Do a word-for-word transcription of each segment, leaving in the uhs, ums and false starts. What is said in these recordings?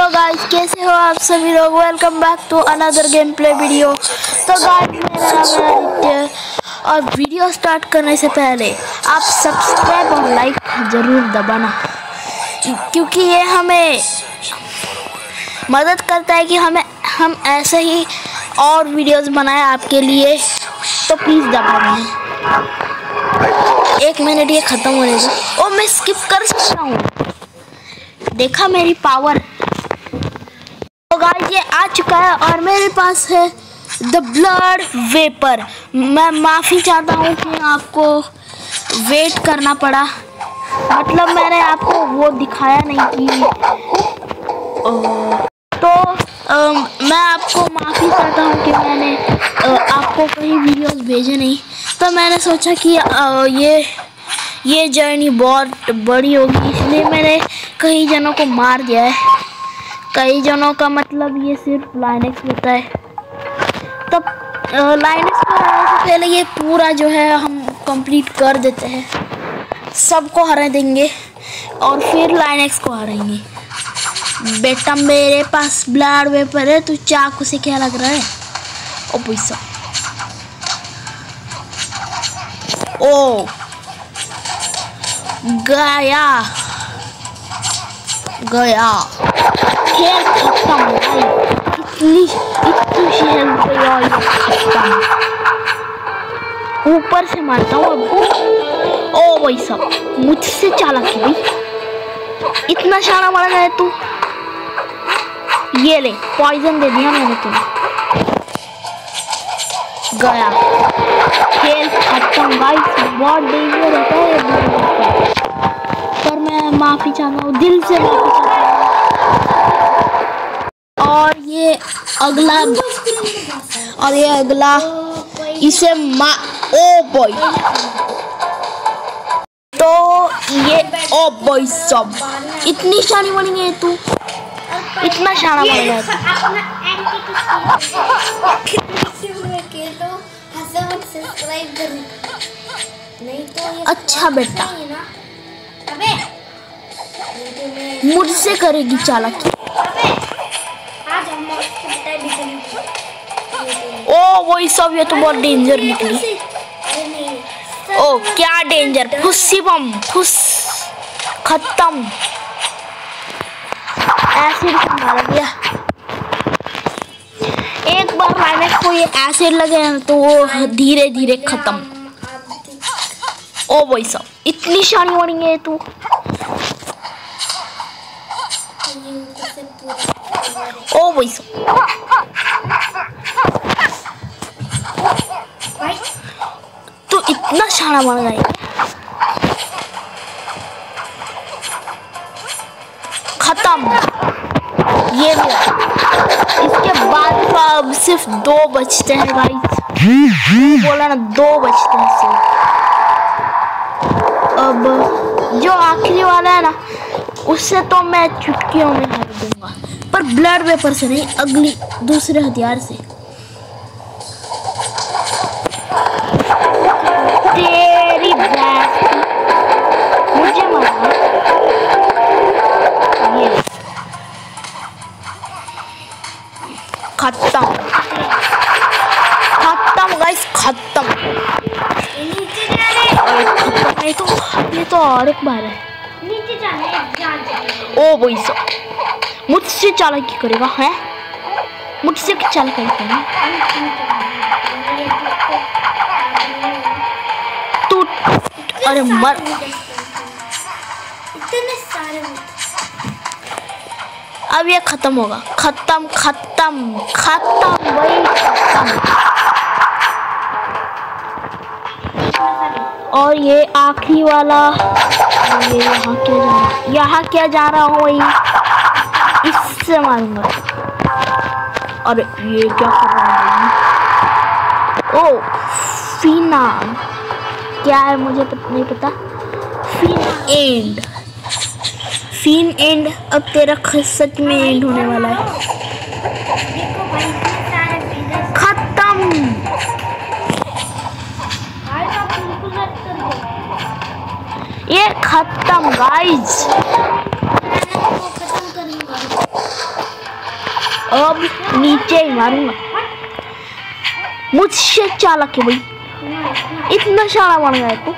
Hello guys, कैसे हो आप सभी लोग। Welcome back to another game play video. तो गाइस, मेरा नाम है आदित्य और वीडियो स्टार्ट करने से पहले आप सब्सक्राइब और लाइक ज़रूर दबाना, क्योंकि ये हमें मदद करता है कि हमें हम ऐसे ही और वीडियोस बनाएं आपके लिए। तो प्लीज़ दबाना। एक मिनट, ये ख़त्म होने दो। ओ, मैं स्किप कर सकता हूँ। देखा मेरी पावर। तो गाइस, ये आ चुका है और मेरे पास है द ब्लड वेपर। मैं माफ़ी चाहता हूँ कि आपको वेट करना पड़ा, मतलब मैंने आपको वो दिखाया नहीं कि तो आ, मैं आपको माफ़ी चाहता हूँ कि मैंने आ, आपको कहीं वीडियोस भेजे नहीं। तो मैंने सोचा कि आ, ये ये जर्नी बहुत बड़ी होगी, इसलिए मैंने कई जनों को मार दिया है। कई जनों का मतलब ये सिर्फ लाइनेक्स होता है। तब लाइनेक्स को हराने से पहले ये पूरा जो है हम कंप्लीट कर देते हैं, सबको हरा देंगे और फिर लाइनेक्स को हराएंगे। बेटा, मेरे पास ब्लड वेपर है, तू चाकू से क्या लग रहा है? ओ पैसा, ओ गया गया खेल खत्म। इतनी इतनी सी हेल्प गई और ये खत्म। ऊपर से मारता हूँ अब। ओ भाई साहब, मुझसे चालाक है भाई। इतना शाना मार गया तू। ये ले, पॉइजन दे दिया मैंने तुम्हें। गया, खेल खत्म गाइस। बहुत डेंजर होता है, पर मैं माफी चाहता हूँ, दिल से माफी चाहता हूँ। और ये अगला और ये अगला इसे मा ओ बॉय। तो ये ओ बॉय सब इतनी शानी बनी है तू, इतना शाना बन गया तू। अच्छा बेटा, मुझसे करेगी चालाकी। ओ वही सब, ये तो बहुत डेंजर निकली। ओ क्या डेंजर, फुस्सी बम, फुस खत्म। एसिड से मार दिया। एक बार लाइनेक्स को ये एसिड लगे तो वो धीरे धीरे खत्म। ओ वही सब, इतनी शानी बनी है तू। ओ वही सब, तू इतना शाना बन गया। खत्म। ये भी, इसके बाद अब सिर्फ दो बचते हैं गाइस। बोला ना, दो बचते हैं सिर्फ। अब जो आखिरी वाला है ना, उससे तो मैं चुटकियों में हरा दूंगा, पर ब्लड वेपर से नहीं, अगली दूसरे हथियार से। तेरी बात मुझे मारा। ये खत्म खत्म गाइस, खत्म। खत्म नहीं तो ये तो और एक बार है। ओ वही सब, मुझसे चालाकी करेगा है? मुझसे क्या चालाकी करेगा तू? अरे मर। अब ये खत्म होगा। खत्म खत्म खत्म वही खत्म। और ये आखिरी वाला, ये यहाँ क्या जा रहा है? यहाँ क्या जा रहा हूँ वही, इससे मारूंगा। अरे ये क्या कर रहा है? ओ फीना, क्या है मुझे पता नहीं पता। फीन एंड, फीन एंड। अब तेरा सच में एंड होने वाला है। खत्म। ये खत्म गाइस। अब नीचे ही मारूंगा। मुझसे चालाक है भाई, इतना शाना बन गया तू।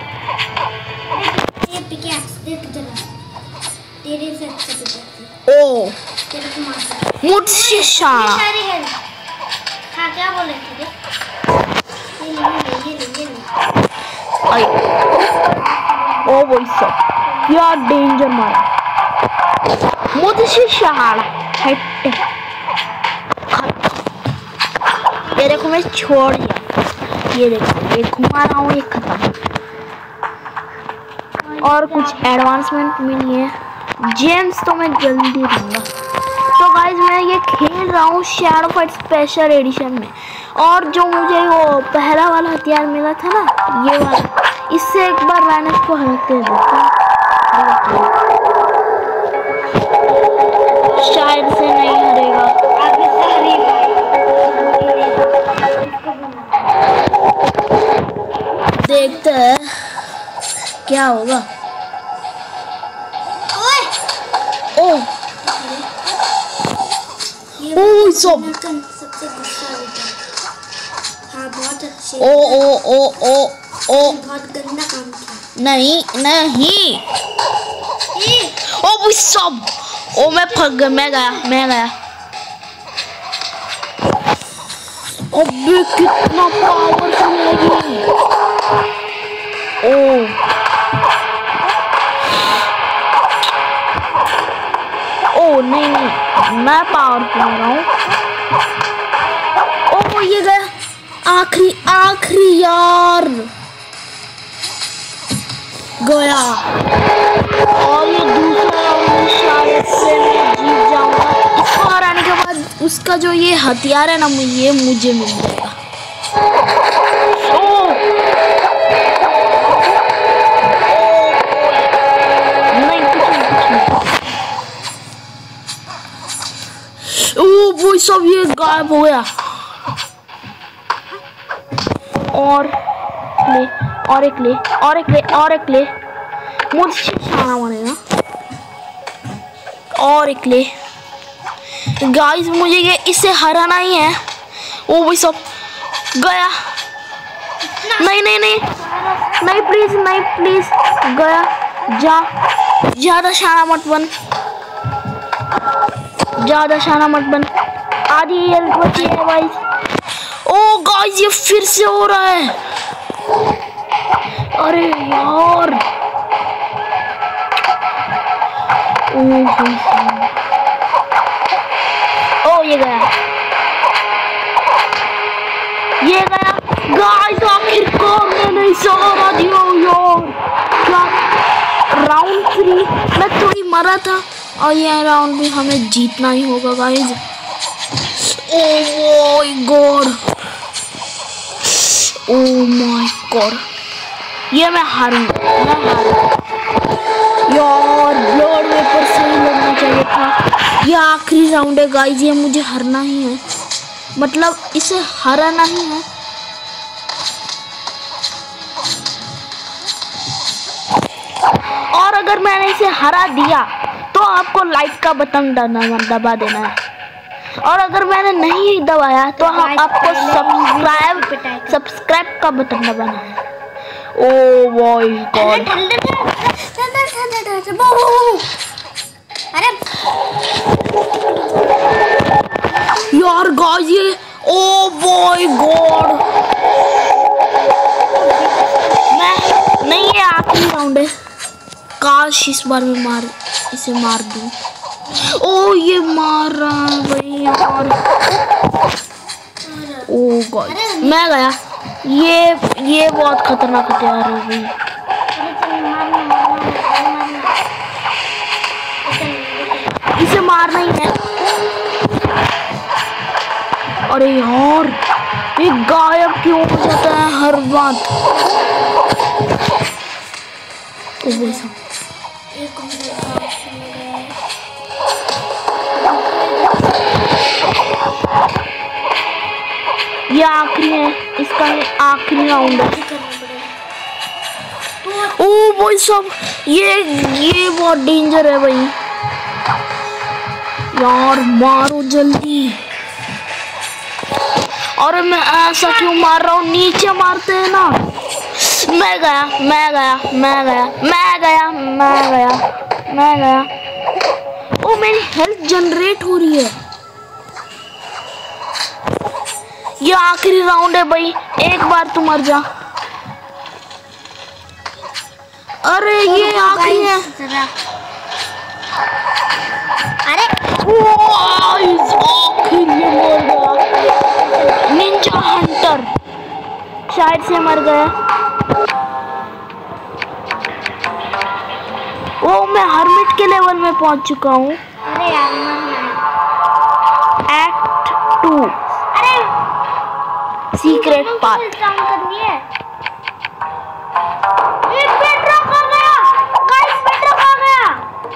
ओ मुझसे शाना। हाँ क्या बोले थे? ओ वही सब यार, डेंजर मारा मुझसे शाना। हट ये देखो मैं छोड़ दिया। ये देखो ये घुमा रहा हूँ, ये खत्म। और कुछ एडवांसमेंट मिली है। जेम्स तो मैं जल्दी दूंगा। तो गाइज मैं ये खेल रहा हूँ शैडो फाइट स्पेशल एडिशन में। और जो मुझे वो पहला वाला हथियार मिला था ना, ये वाला, इससे एक बार मैंने इसको हल्के देखा, शायद से नहीं हरेगा। देखते हैं क्या होगा। ओ ओ सब सबसे गुस्सा होता है। हाँ बहुत अच्छे। ओ ओ ओ ओ ओ बहुत गंदा काम किया। नहीं नहीं ओ वो सब। ओ मैं फंस गया, मैं गया मैं गया। अबे कितना पावरफुल लगी। ओ ओ नहीं नहीं मैं पावरफुल हो रहा हूँ। ओ ये गया आखिरी आखिरी यार गया। और ये दूसरा राउंड शायद से मैं जीत जाऊंगा। इसको हराने के बाद उसका जो ये हथियार है ना, ये मुझे मिल जाएगा। ओ नहीं कुछ नहीं कुछ नहीं। ओ वो सब ये गायब हो गया। और ले और एक ले और एक ले और एक ले मुझसे शाना बनेगा। और एक ले गाइस, मुझे ये इससे हराना ही है। ओ भाई सब गया। नहीं नहीं नहीं नहीं प्लीज नहीं प्लीज गया। जा ज्यादा शाना मत बन, ज्यादा शाना मत बन। आधी हेल्थ बची है भाई। ओ गाइस ये फिर से हो रहा है। अरे यार ओ ओ ये गया ये गया गाइस। आखिरकार मैंने इसे हरा दिया यार। क्या राउंड थ्री मैं थोड़ी मरा था, और ये राउंड भी हमें जीतना ही होगा guys. Oh my god oh my god ये मैं हारूंगा, मैं हारूंगा यार। ब्लड वेपर सही लगना चाहिए था। ये आखिरी राउंड है गाइस, ये मुझे हारना ही है, मतलब इसे हराना ही है। और अगर मैंने इसे हरा दिया तो आपको लाइक का बटन दबा देना है, और अगर मैंने नहीं दबाया तो हम आपको सब्सक्राइब सब्सक्राइब का बटन दबाना है। ओ माय गॉड अरे यार गाइस ये ओ माय गॉड मैं नहीं, ये आखिरी राउंड है। काश इस बार मैं मार इसे मार दूं। ओ ये मार रहा है भाई यार। ओ गॉड मैं गया। ये ये बहुत खतरनाक हथियार है भाई। इसे मारना ही है। अरे यार ये गायब क्यों हो जाता है हर बात। ये आखिरी है, इसका ये आखिरी राउंड है। ओ भाई सब ये ये बहुत डेंजर है भाई। यार मारो जल्दी। और मैं ऐसा क्यों मार रहा हूँ, नीचे मारते हैं ना। मैं गया मैं गया मैं गया मैं गया मैं गया मैं गया। ओ मेरी हेल्थ जनरेट हो रही है। ये आखिरी राउंड है भाई, एक बार तू मर जा। अरे ये आखिरी है। अरे निंजा हंटर शायद से मर गया। ओ मैं हर्मिट के लेवल में पहुंच चुका हूँ। अरे यार एक्ट टू अरे सीक्रेट पाथ। करनी है। ये बेडरॉक आ गया गाइस, बेडरॉक आ गया।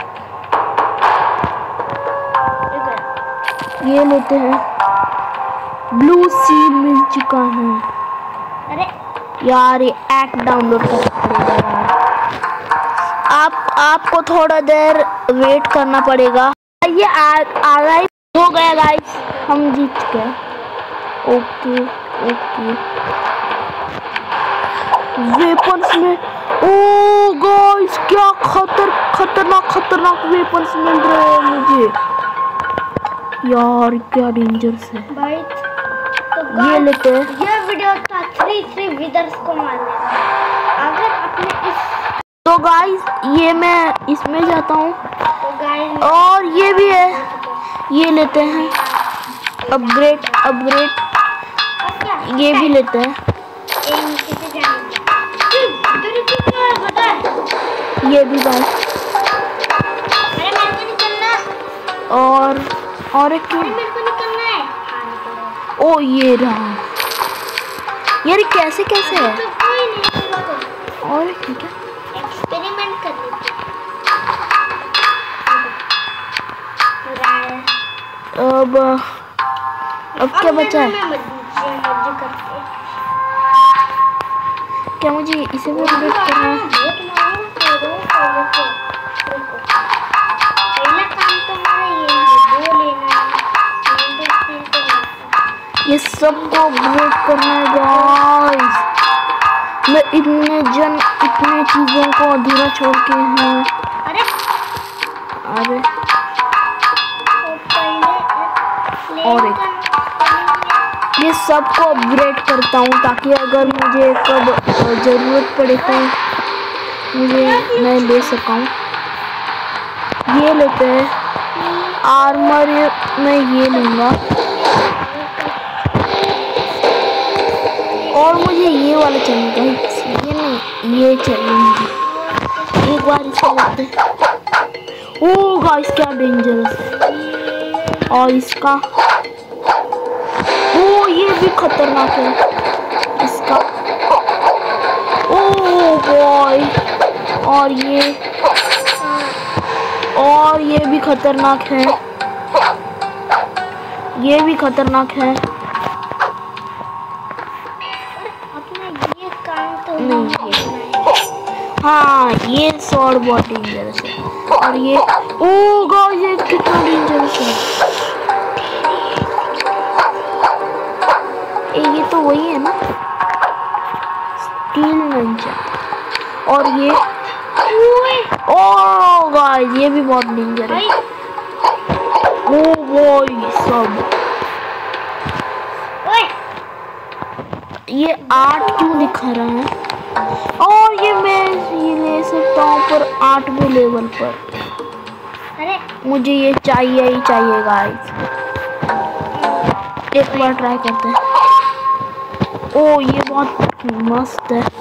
ये लेते हैं, ब्लू सील मिल चुका है। अरे यार ये एक्ट डाउनलोड करना पड़ेगा यार। आप आपको थोड़ा देर वेट करना पड़ेगा। ये आ, आ गया हो गया गाइस, हम जीत गए। ओके ओके वेपन्स में, ओ गाइस क्या खतर खतरनाक खतरनाक वेपन्स मिल रहे हैं मुझे यार, क्या डेंजरस है भाई। तो ये लेते हैं। ये वीडियो था थ्री थ्री विदर्स को मारने का। अगर आपने इस तो गाइस ये मैं इसमें जाता हूँ। तो गाइस और ये भी है, ये लेते हैं अपग्रेड अपग्रेड ये भी लेते हैं। ये भी गाइस। अरे मेरे को निकलना। और और एक अरे मेरे को निकलना है। ओ ये रहा यार, कैसे कैसे है। तो कोई नहीं, रुको। और ठीक है, एक्सपेरिमेंट कर लेते हैं। अब अब क्या बचा है। क्या मुझे इसे भी अपडेट करना है। पहला काम तो मेरा ये है, वो लेना है। ये सबको अपडेट करना है गाइस। मैं इतने जन इतने चीजों को अधूरा छोड़ के हैं। अरे अरे और एक ये सबको अपग्रेड करता हूँ ताकि अगर मुझे कब जरूरत पड़े तो मुझे मैं ले सकूँ। ये लेते हैं आर्मर, मैं ये लूँगा। और मुझे ये वाला चाहिए, ये नहीं ये चाहिए मुझे। एक बार इसको लेते हैं। ओ गाइस क्या डेंजरस है। और इसका ओ ये भी खतरनाक है इसका। ओ बॉय, और ये और ये भी खतरनाक है, ये भी खतरनाक है। ये काम तो नहीं ये हाँ ये स्वॉर्ड बहुत डेंजरस है। और ये ओ गाइस ये कितना डेंजरस है। ये तो वही है ना, स्टील निंजा। और ये ओ गाइस ये भी बहुत डेंजर है। ओ बॉय सब ये आठ क्यों दिखा रहा है। और ये मैं ये ले सकता हूँ पर आठवें लेवल पर। अरे मुझे ये चाहिए ही चाहिए गाइस। एक बार ट्राई करते हैं। ओ ये बहुत मस्त है।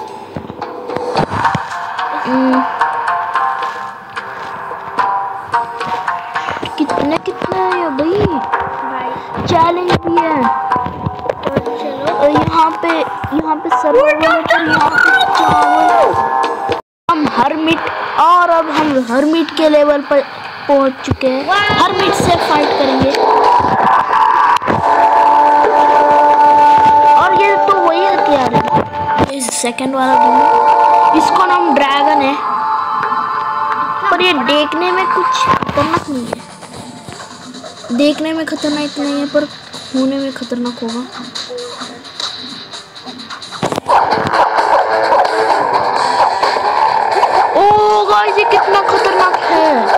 कितने कितने है भाई, भाई चैलेंज भी है। तो चलो यहाँ पे यहाँ पे सर्वाइवल पर यहाँ पे चावल। हम हर्मिट और अब हम हर्मिट के लेवल पर पहुंच चुके हैं। हर्मिट से फाइट करेंगे। और ये तो वही हथियार है, ये सेकंड वाला भी। इसका नाम ड्रैगन है, पर ये देखने में कुछ खतरनाक नहीं है। देखने में खतरनाक नहीं है पर होने में खतरनाक होगा। ओ गाइस ये कितना खतरनाक है।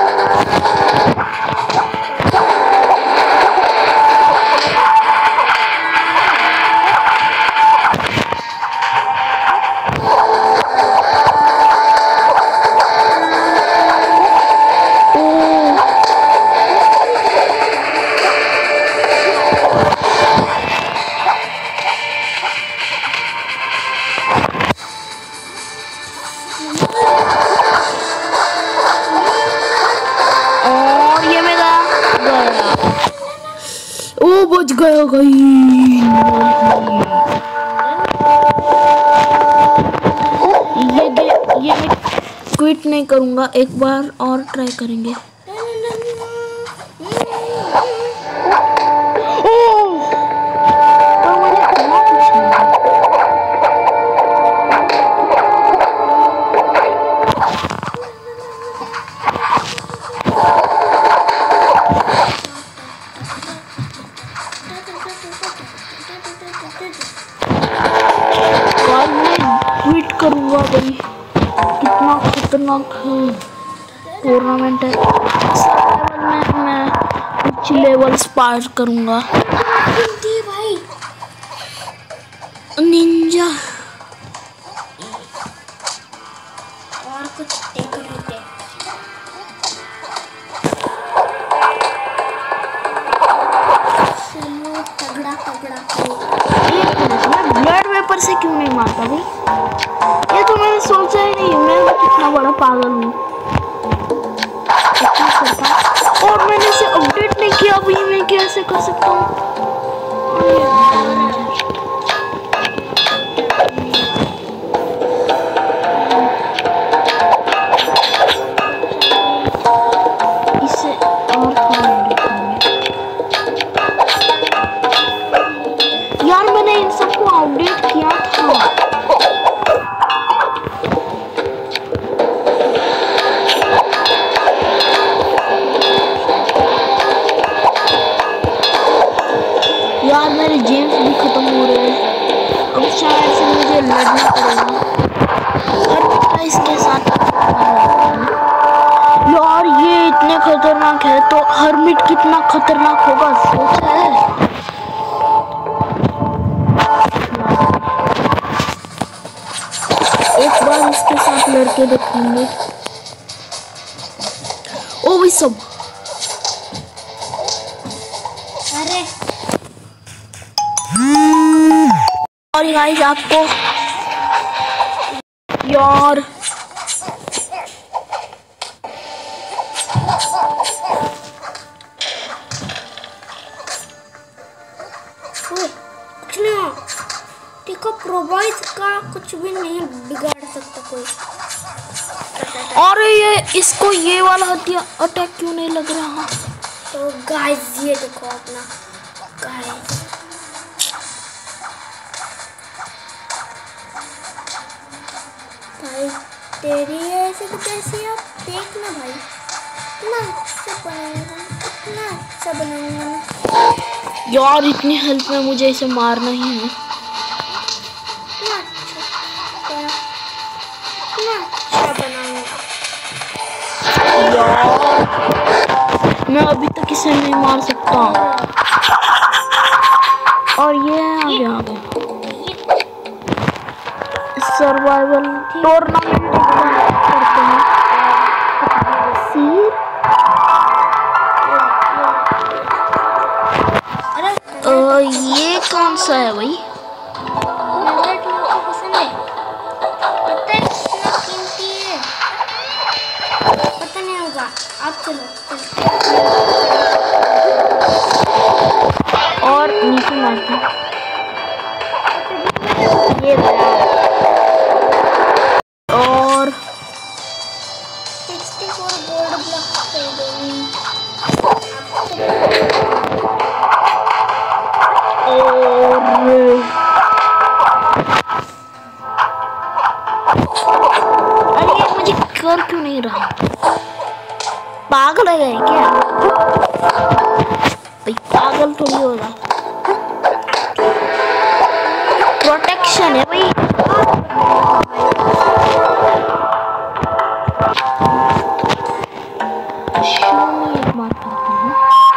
बच गया गई। ये ये मैं क्विट नहीं करूंगा, एक बार और ट्राई करेंगे। क्विट करूंगा भाई, कितना खतरनाक टूर्नामेंट है। इस लेवल में मैं कुछ लेवल्स पार करूंगा। भाई निंजा और कुछ देख रहे थे। चलो तगड़ा तगड़ा ब्लड वेपर से क्यों नहीं मारता भाई? ये तो मैंने सोचा ही नहीं, मैं तो कितना बड़ा पागल हूँ। और मैंने इसे अपडेट नहीं किया, अभी मैं कैसे कर सकता हूँ? इसे और यार मैंने इन सबको अपडेट किया था। यार मेरे जेम्स भी खत्म हो रहे हैं, अब शायद से मुझे लड़ना पड़ेगा और इसके साथ। यार ये इतने खतरनाक है तो हर्मिट कितना खतरनाक होगा, सोचा है? एक बार इसके साथ लड़के देखेंगे। ओ भाई सब, अरे और गाइस आपको यार कुछ नहीं देखो, प्रोवाइड का कुछ भी नहीं बिगाड़ सकता कोई। और ये इसको ये वाला हथियार अटैक क्यों नहीं लग रहा? तो गाइस ये देखो अपना गाइस, भाई तेरी ऐसे तो कैसी, आप देखना भाई इतना अच्छा बनाऊंगा, इतना अच्छा बनाऊंगा मैं। यार इतनी हेल्प में मुझे इसे मारना ही है। इतना अच्छा इतना अच्छा बनाऊंगा यार मैं अभी तक इसे नहीं मार सकता। और ये आ गया सर्वाइवल टूर्नामेंट करते हैं। अरे ये कौन सा है भाई? नगेट मुझे पसंद है, पता है कितना कीमती है, पता नहीं होगा। आप चलो और नीचे मारते हैं। ये और चौंसठ गोल्ड ब्लॉक कर दूंगी। और अरे ये मुझे कर क्यों नहीं रहा? पागल है क्या? पागल थोड़ी होगा। प्रोटेक्शन है भाई। एक बात करते हैं,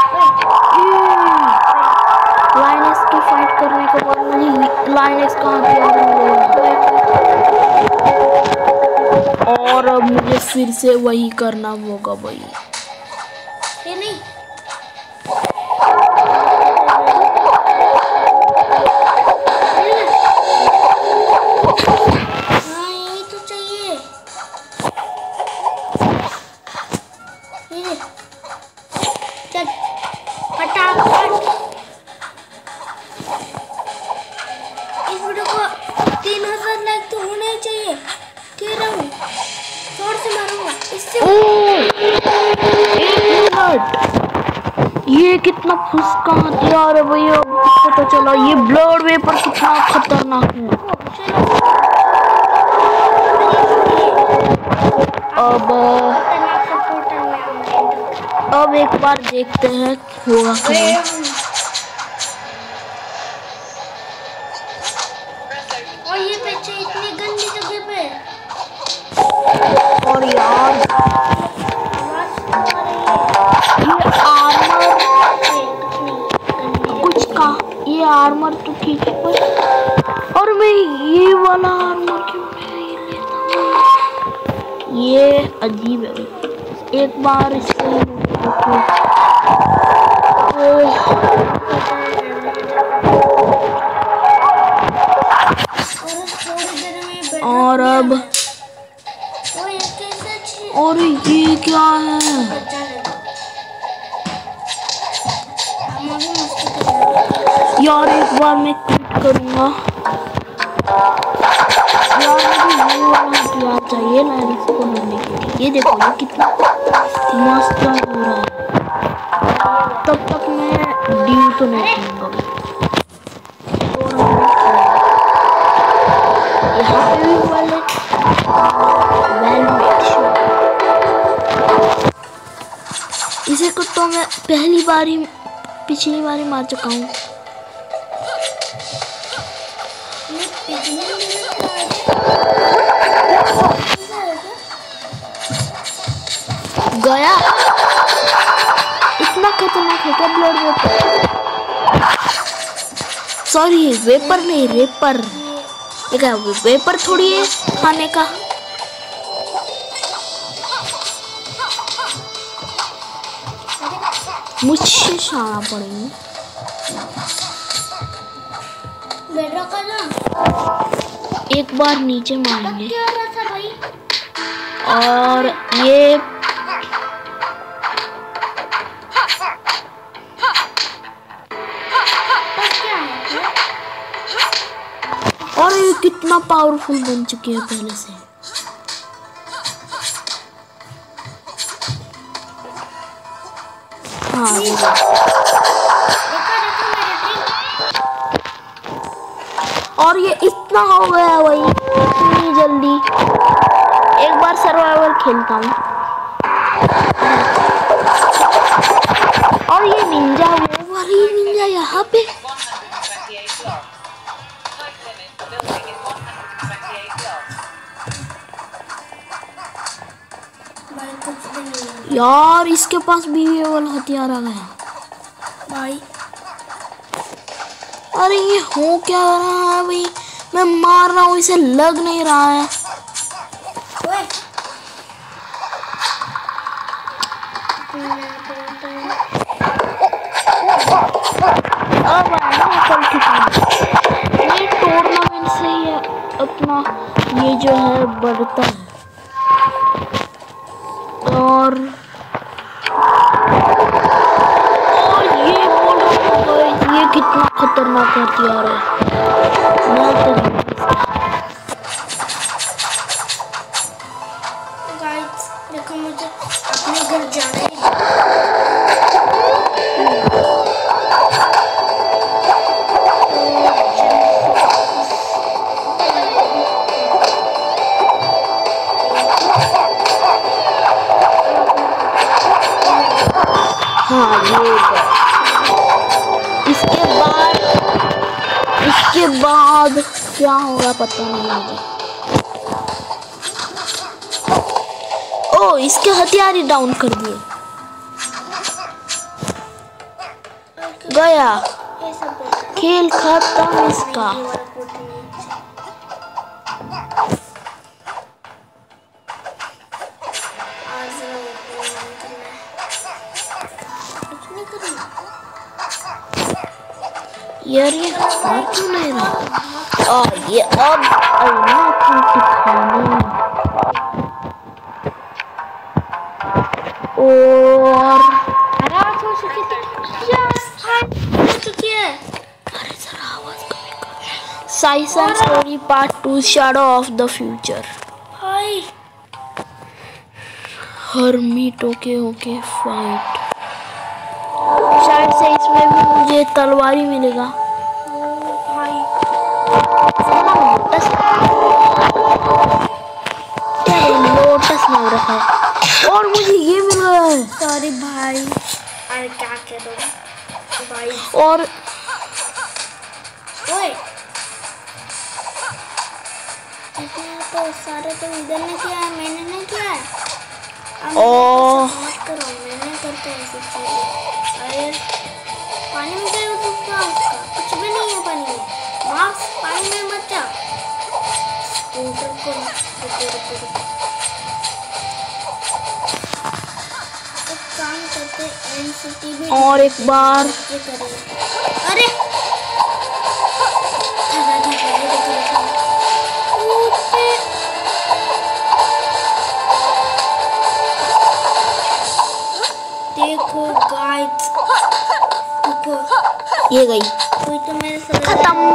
लाइनस की फाइट करने के बाद मुझे लाइनस का हथियार मिलेगा और अब मुझे फिर से वही करना होगा भाई। ये नहीं हाँ यही तो चाहिए। ये चल फटाफट। इस वीडियो को तीन हजार लाइक तो होने ही चाहिए। कह रहा हूँ जोर से मारूंगा इससे। एक मिनट, ये कितना फुसका हथियार है भाई। अब पता चला ये ब्लड वेपर कितना खतरनाक है। अब अब एक बार देखते हैं होगा क्या। और ये बच्चे इतनी गंदी जगह पे। और यार ये आर्मर कुछ का, ये आर्मर तो ठीक है पर और मैं ये वाला आर्मर क्यों नहीं लेता हूँ? ये अजीब है। एक बार इसको और अब और ये क्या है यार? एक बार मैं क्लिक करूंगा यार। मुझे ये वाला हथियार चाहिए ना इसको लेने के लिए। ये देखो ये कितना मस्त हो रहा है। तब तक मैं ड्यू तो नहीं करूंगा। यहाँ पे भी वाले इसे को तो मैं पहली बार ही पिछली बार ही मार चुका हूँ। गया इतना खतरनाक है क्या ब्लड वेपर? सॉरी वेपर नहीं रेपर। ये क्या वेपर थोड़ी है खाने का। मुझसे शाना पड़ेगी। एक बार नीचे मारेंगे और ये और ये कितना पावरफुल बन चुके हैं पहले से। हाँ और ये इतना हो गया भाई इतनी जल्दी। एक बार सर्वाइवल खेलता हूँ। और ये निंजा वो वाली निंजा यहाँ पे यार इसके पास भी ये वाला हथियार आ गया भाई। अरे ये हो क्या रहा है भाई? मैं मार रहा हूँ इसे लग नहीं रहा है। अब ये टूर्नामेंट से ही अपना ये जो है बढ़ता है। और ये ये कितना खतरनाक हथियार है। मैं तो गाइस देखो मुझे अपने घर जाना है। हाँ ये बाद क्या होगा पता नहीं मुझे। ओ इसके हथियार ही डाउन कर दिए। गया खेल खत्म इसका। यार ये हार क्यों नहीं रहा? आ ये अब अल्लाह की दिखाने और रात हो चुकी थी। यस हो चुकी है। अरे जरा आवाज कम कर। साइसन story part two shadow of the future. Hi hermit okay okay fight. शायद से इसमें भी मुझे तलवार ही मिलेगा। लोटस मिल रहा है और मुझे ये मिल रहा है। सॉरी भाई, अरे क्या करो भाई। और ओए तो सारे तो इधर ने किया है, मैंने नहीं किया है। ओ मत करो, मैंने करते हैं सब चीजें। अरे पानी में क्या डूबता उसका कुछ भी नहीं है। पानी में मार्क्स पानी में मत जा। स्कूटर को रुको रुको रुको एक काम करते एनसीटी भी और एक बार ये करेंगे। अरे धरा धरा ये देखो देखो देखो गाइस देखो ये गई कोई तो मेरे साथ खत्म।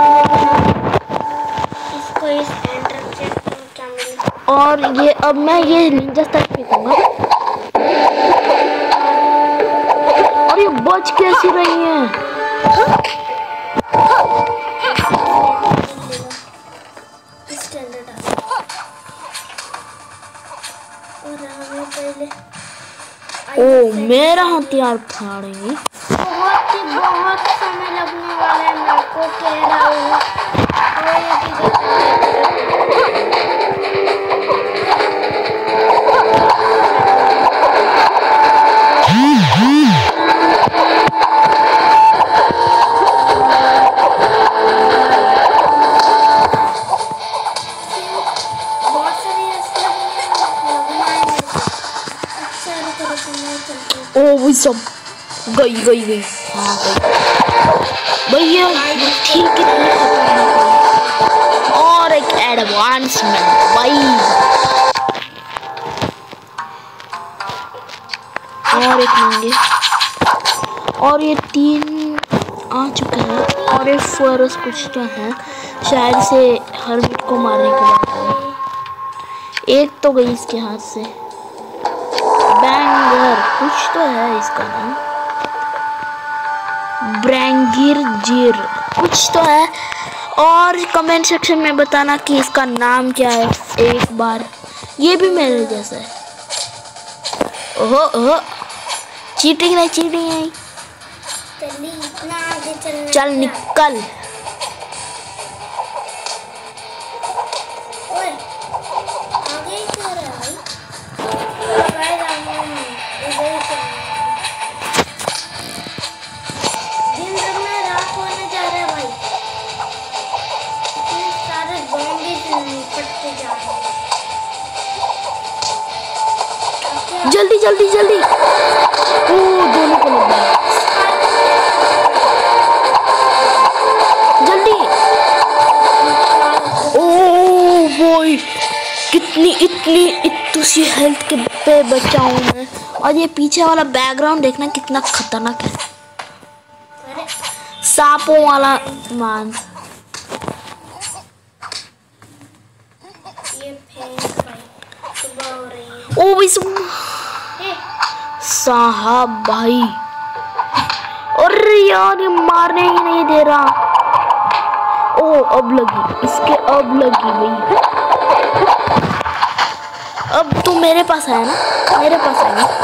इसको इस एंटर चेक क्या मिला। और ये अब मैं ये निंजा तक फेंकूंगा। और ये बच कैसी रही है? इसके अंदर डाल और हमें पहले ओ मेरा हथियार फाड़ेंगे। बहुत ही बहुत समय लगने वाला है। मैं आपको कह रहा हूँ बहुत सारी ऐसे लगना है। अच्छा रुको रुको मैं चलती हूँ। ओ वो सब गई गई गई हाँ गई भैया ठीक है। और एक एडवांसमेंट भाई। और एक लेंगे और ये तीन आ चुके हैं। और एक फरस कुछ तो है शायद से हर्मिट को मारने के बाद। एक तो गई इसके हाथ से। बैंगर कुछ तो है इसका नाम। ब्रैंगिर जीर कुछ तो है। और कमेंट सेक्शन में बताना कि इसका नाम क्या है। एक बार ये भी मेरे जैसा है। ओहो ओहो चीटिंग नहीं चीटिंग नहीं। चलिए इतना आगे चलना। चल निकल। ओए आगे ही क्यों रहा है भाई? भाई राम इधर ही चलना। दिन में रात होने जा रहा है भाई। इतने सारे ज़ॉम्बीज़ निपटते जा रहे हैं। जल्दी जल्दी जल्दी। ओ दोनों को लग गया। जल्दी। ओ बॉय कितनी इतनी इतनी सी हेल्थ के पे बचा हूँ मैं। और ये पीछे वाला बैकग्राउंड देखना कितना खतरनाक है। अरे सांपों वाला मान। ये फेंक भाई सुबह हो रही है। ओ भाई ए, साहब भाई। अरे यार ये मारने ही नहीं दे रहा। ओ अब लगी इसके अब लगी भाई। अब तू मेरे पास आया ना मेरे पास आया ना।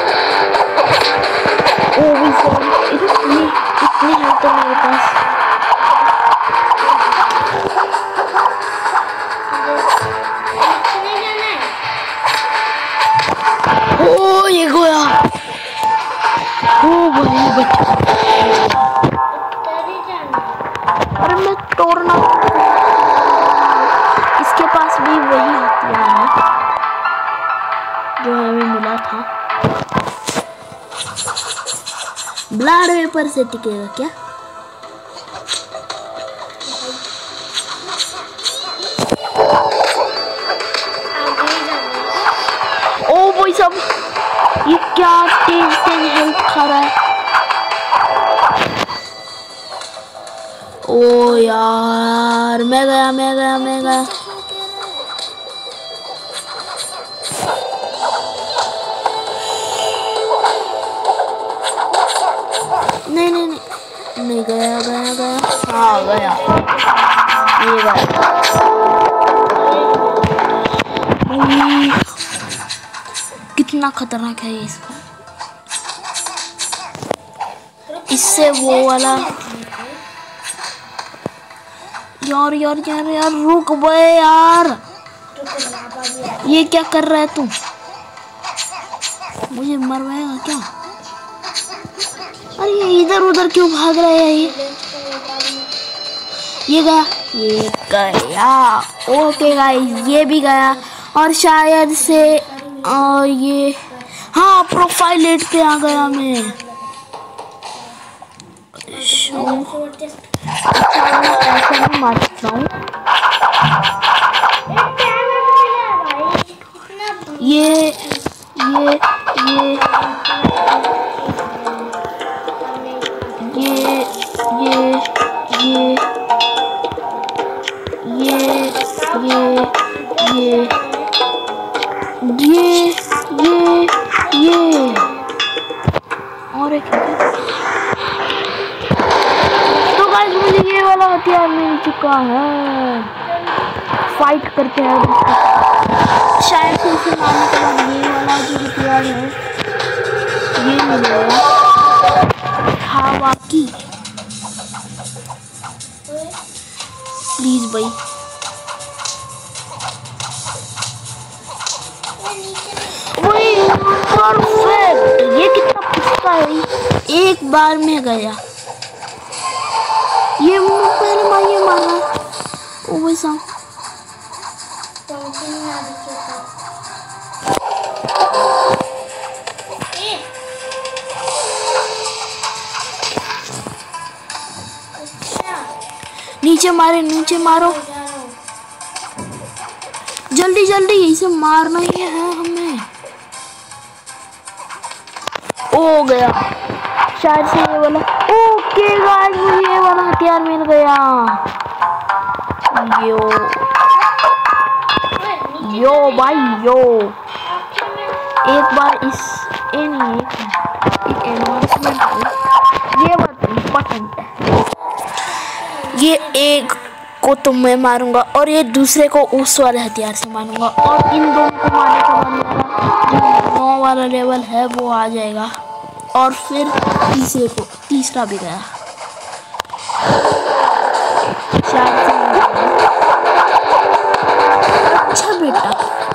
ओ भाई सॉरी इतनी इतनी है तो मेरे पास। ब्लड पेपर से टिकेगा क्या? ओ भाई साहब, ये क्या तेज तेज हेल्थ खा रहा है। ओ यार, मैं गया मैं गया मैं गया। नहीं नहीं नहीं नहीं गया गया गया हाँ गया, ये गया। कितना खतरनाक है ये इसका। इससे वो वाला यार यार यार यार रुक बे यार, ये क्या कर रहा है तू? मुझे मरवाएगा क्या? अरे ये इधर उधर क्यों भाग रहा है ये? ये गया ये गया। ओके गाइस, ये भी गया और शायद से आ, ये हाँ प्रोफाइल एट पे आ गया मैं। ऐसे नहीं मार सकता हूँ। ये ये ये ये ये ये ये ये ये ये ये और एक तो गाइस मुझे ये वाला हथियार मिल चुका है। फाइट करते हैं शायद से इसे मारने के बाद ये वाला जो हथियार है ये मिलेगा। हवा की प्लीज भाई, परफेक्ट। ये कितना पुष्टा है, एक बार में गया। ये पहले मार ये मारा। ओ भाई साहब नीचे मारे, नीचे मारो जल्दी जल्दी, इसे मारना ही है हमें। हो गया शायद से ये वाला। ओके गाइस, मुझे ये वाला हथियार मिल गया। यो यो भाई यो, एक बार इस ए नहीं एक एडवांसमेंट है, ये बात इम्पोर्टेंट है। ये एक को तो मैं मारूंगा और ये दूसरे को उस वाले हथियार से मारूंगा और इन दोनों को मारने के बाद मेरा जो नौ वाला लेवल है वो आ जाएगा और फिर तीसरे को तीसरा भी गया। शायद अच्छा बेटा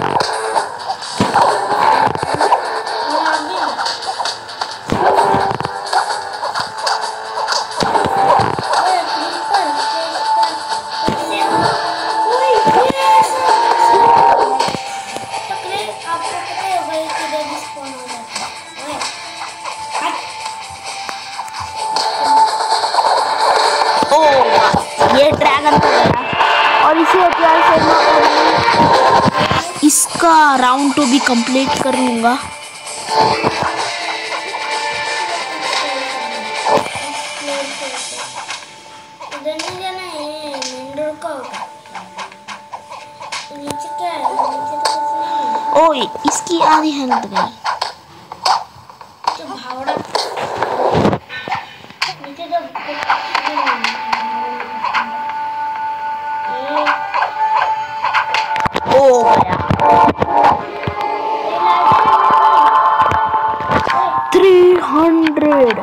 ये ड्रैगन तो गया और इसे हथियार से मैं इसका राउंड टू भी कंप्लीट कर लूंगा। ओए इसकी आधी हेल्थ गई। हो गया थ्री हंड्रेड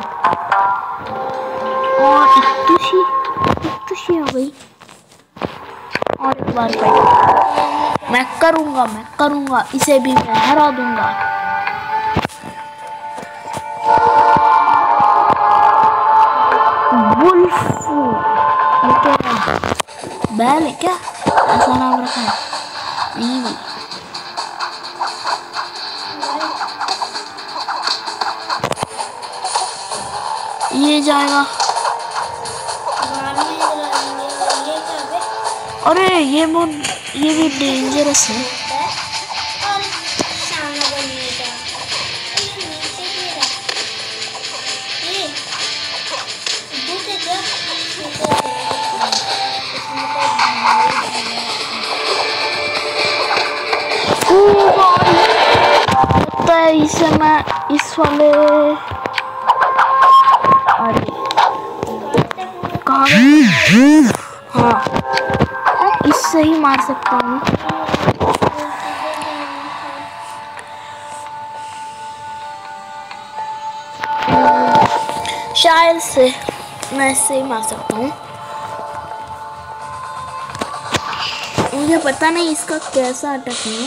और इतुशी इतुशी हो गई। और एक बार फाइट मैं करूंगा मैं करूंगा इसे भी मैं हरा दूंगा। वुल्फ ये क्या बैल है क्या, ऐसा नाम रखा है? नहीं भाई ये जाएगा। मारने चला ये ये क्या बे? अरे ये बहुत ये भी डेंजरस है। और सामने बनने का ये नीचे गिरा ये दूध है क्या? लगता है इसे मैं इस वाले अरे कहाँ गए? हाँ इससे ही मार सकता हूँ। शायद से मैं इससे ही मार सकता हूँ। मुझे पता नहीं इसका कैसा अटैक है।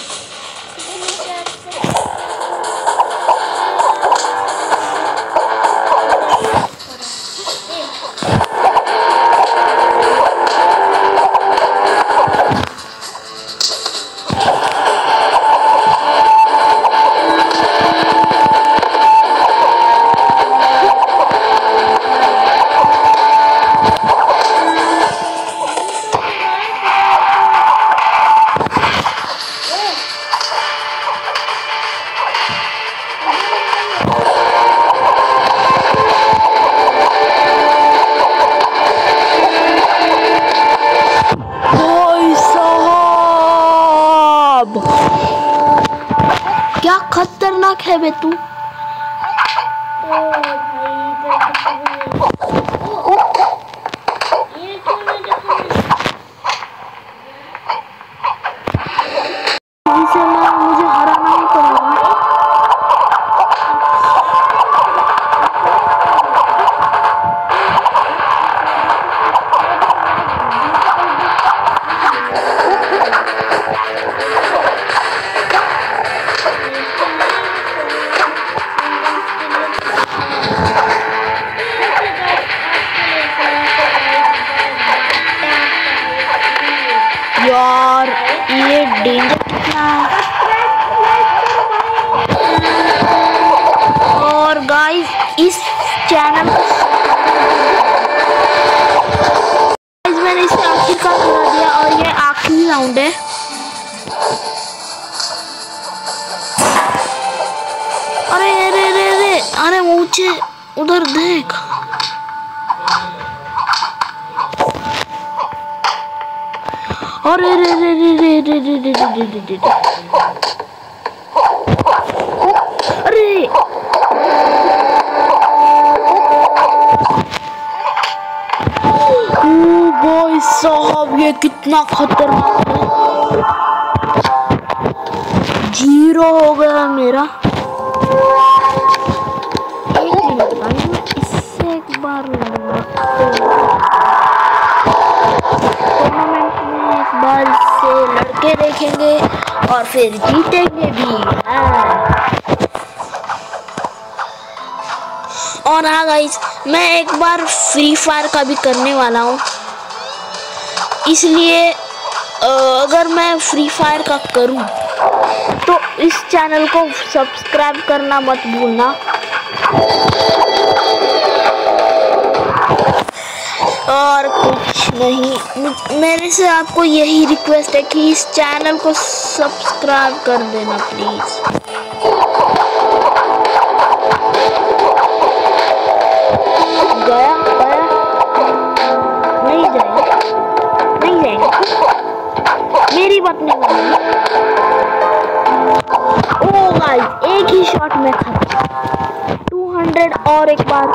क्या खतरनाक है बे तू। इसे मैं मुझे हराना ही पड़ेगा। यार ये डेंजर कितना है। और गाइस इस चैनल गाइस मैंने इसे आखिरकार करा दिया और ये आखिरी राउंड है। अरे अरे अरे अरे अरे ऊंचे उधर देख। अरे रे रे रे रे रे रे रे रे रे रे रे अरे ओ भाई साहब ये कितना खतरनाक है। जीरो हो गया मेरा। एक मिनट भाई मैं इससे एक बार लड़ूंगा। टूर्नामेंट में एक बार इससे लड़के देखेंगे और फिर जीतेंगे भी। और हाँ गाइस मैं एक बार फ्री फायर का भी करने वाला हूँ, इसलिए अगर मैं फ्री फायर का करूँ तो इस चैनल को सब्सक्राइब करना मत भूलना। और कुछ नहीं, मेरे से आपको यही रिक्वेस्ट है कि इस चैनल को सब्सक्राइब कर देना प्लीज। गया गया नहीं जाएगा नहीं जाएगा मेरी बात नहीं मानेगी। ओ गाइस एक ही शॉट में खत्म। टू हंड्रेड और एक बार।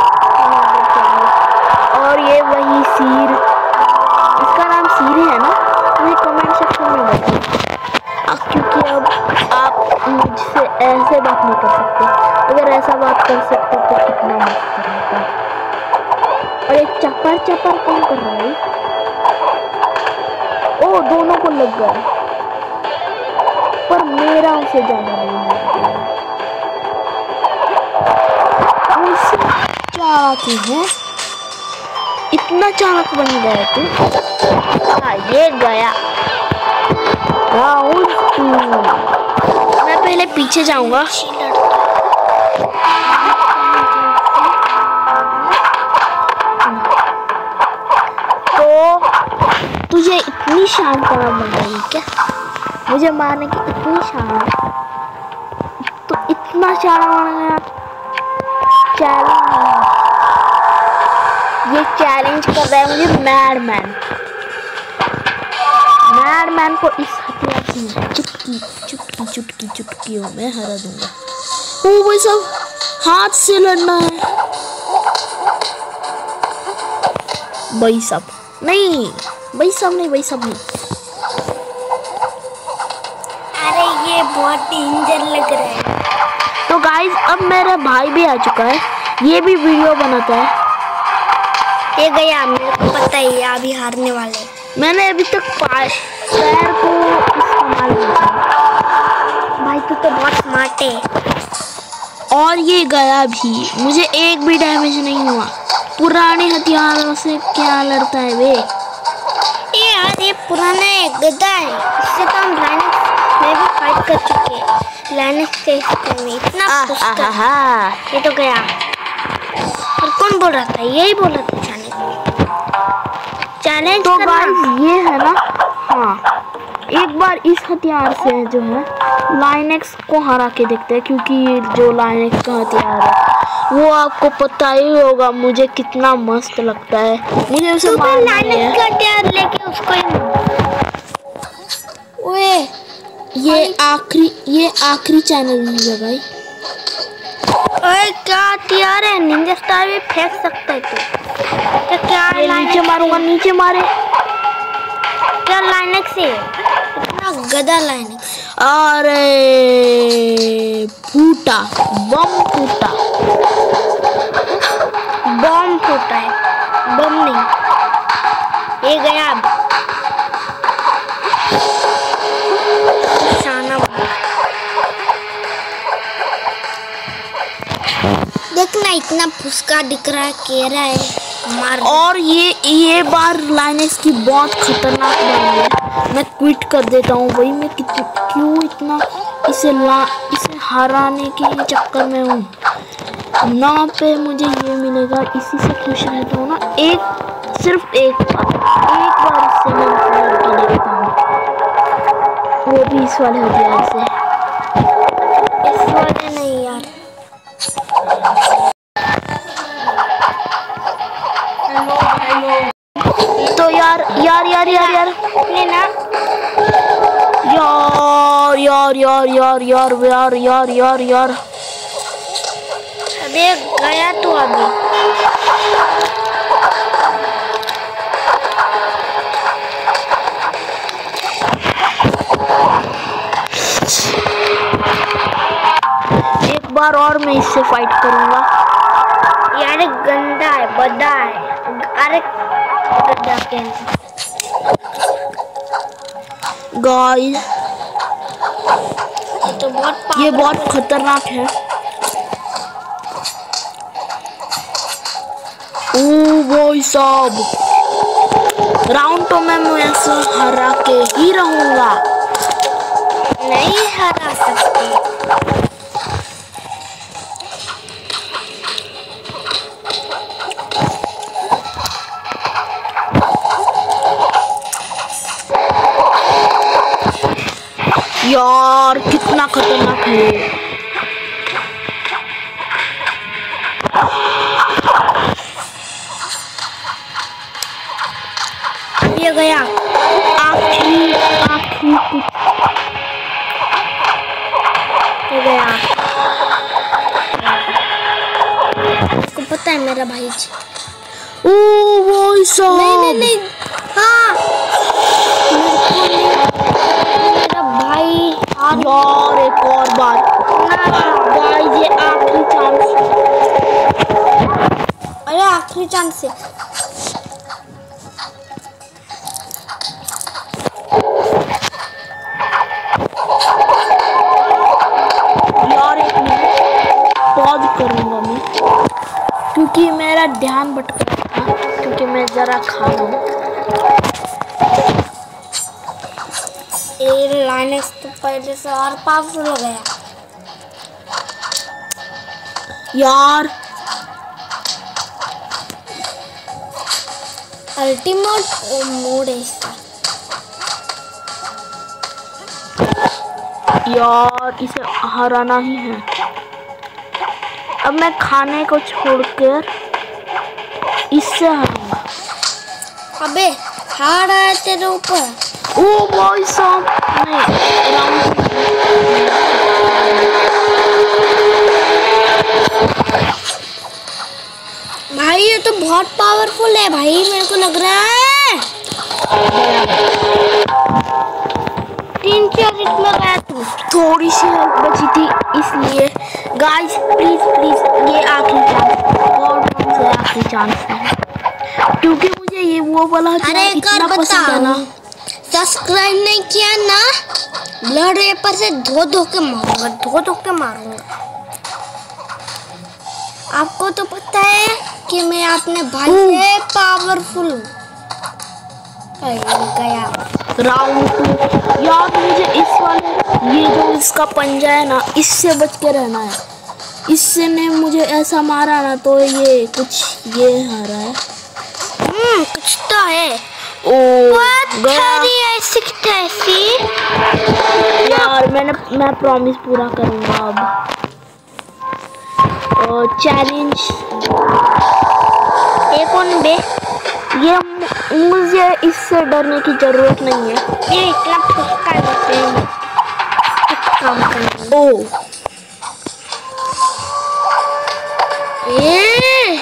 और ये वही सीर, इसका नाम सीरी है ना, मुझे कमेंट सेक्शन में बताओ। क्योंकि अब आप मुझसे ऐसे बात नहीं कर सकते, अगर ऐसा बात कर सकते तो कितना मस्त रहता। और एक चपर चपर कौन कर रहा है? ओ दोनों को लग गया, पर मेरा उसे ज्यादा नहीं लग गया। चालाक है, इतना चालाक बन गया तू। हाँ ये गया राहुल टू। मैं पहले पीछे जाऊंगा। इतनी शान का बन रही क्या? मुझे मारने की इतनी शान है, तो इतना शान बन गया। चैलेंज, ये चैलेंज कर रहा है मुझे मैडमैन। मैडमैन को इस हथियार से चुटकी चुटकी चुटकी चुटकियों में हरा दूंगा। ओ भाई सब हाथ से लड़ना है भाई सब, नहीं भाई सब नहीं, भाई सब नहीं। अरे ये बहुत डेंजर लग रहा है। तो गाइस अब मेरा भाई भी आ चुका है, ये भी वीडियो बनाता है। ये गया, मेरे को पता है ये अभी हारने वाले। मैंने अभी तक पाँच पैर को इस्तेमाल नहीं किया। भाई तू तो बहुत स्मार्ट है। और ये गया भी, मुझे एक भी डैमेज नहीं हुआ। पुराने हथियारों से क्या लड़ता है वे? ये यार ये पुराना है, गधा है। इससे तो हम लाइनेक्स में भी फाइट कर चुके हैं। लाइनेक्स के इसके में इतना पुष्कर। ये तो गया। और कौन बोल रहा था? यही बोल रहा था चैलेंज तो गाइस ये है ना, हाँ एक बार इस हथियार से जो है लाइनेक्स को हरा के देखते हैं, क्योंकि जो लाइनेक्स का हथियार है वो आपको पता ही होगा मुझे कितना मस्त लगता है। मुझे उसे मारना है। लाइनेक्स का हथियार लेके उसको ही ओए ये आखिरी ये आखिरी चैनल है भाई। ओए क्या हथियार है? निंजा स्टार भी फेंक सकता है तू। क्या क्या नीचे मारूंगा, नीचे मारे। क्या लाइनेक्स है? इतना गधा लाइनेक्स। अरे फूटा बम, फूटा बम फूटा है, बम नहीं। ये गया अब। शाना देखना इतना फुसका दिख रहा है, कह रहा है मार। और ये ये बार लाइनेक्स की बहुत खतरनाक बन है। मैं क्विट कर देता हूँ भाई। मैं कितनी क्यों इतना इसे ला इसे हराने के चक्कर में हूँ ना। पे मुझे ये मिलेगा, इसी से खुश रहता हूँ ना। एक सिर्फ एक बार एक बार इससे मैं लड़के देखता हूँ, वो भी इस वाले हथियार से। इस वाले नहीं यार। तो यार यार यार यार यार लेना यार यार यार यार यार यार यार यार यार अबे गया तू अभी। एक बार और मैं इससे फाइट करूंगा। यार गंदा है, बड़ा है। अरे गंदा कैसे? गाइस ये तो बहुत ये बहुत खतरनाक है। ओ भाई साहब, राउंड तो मैं ऐसे हरा के ही रहूंगा। नहीं हरा सकते। यार कितना खतरनाक है। ये गया आखिरी आखिरी कुछ ये गया। आपको पता है मेरा भाई। ओ भाई साहब, नहीं नहीं नहीं, हाँ मेरा भाई। यार एक और बात गाइस, ये आखिरी चांस। अरे आखिरी चांस है। यार एक मिनट पॉज करूंगा मैं, क्योंकि मेरा ध्यान भटक रहा था, क्योंकि मैं जरा खा रहा हूँ। ये लाइनेक्स तो पहले से और पावरफुल हो गया यार। अल्टीमेट मोड है इसका। यार इसे हराना ही है। अब मैं खाने को छोड़कर इससे हराऊंगा। अबे हार आया तेरे ऊपर। ओ भाई साहब भाई ये तो बहुत पावरफुल है भाई, मेरे को लग रहा है। तीन चार हिट में गया तू। थोड़ी सी हेल्प बची थी इसलिए। गाइस प्लीज प्लीज ये आखिरी चांस और आखिरी चांस है, क्योंकि मुझे ये वो वाला अरे इतना पसंद है ना। सब्सक्राइब नहीं किया ना, ब्लड रेपर से धो धो के मारूंगा, धो धो के मारूंगा। आपको तो पता है कि मैं अपने भाई से पावरफुल हूँ। गया राउंड टू। यार मुझे इस वाले ये जो इसका पंजा है ना, इससे बच के रहना है। इससे ने मुझे ऐसा मारा ना तो ये कुछ ये हारा है। हम्म कुछ तो है। ओ ऐसी कैसी यार मैंने मैं प्रॉमिस पूरा करूंगा अब। चैलेंज ये कौन बे? ये मुझे इससे डरने की जरूरत नहीं है। ये इतना फुसका देते हैं काम करने। ओ ए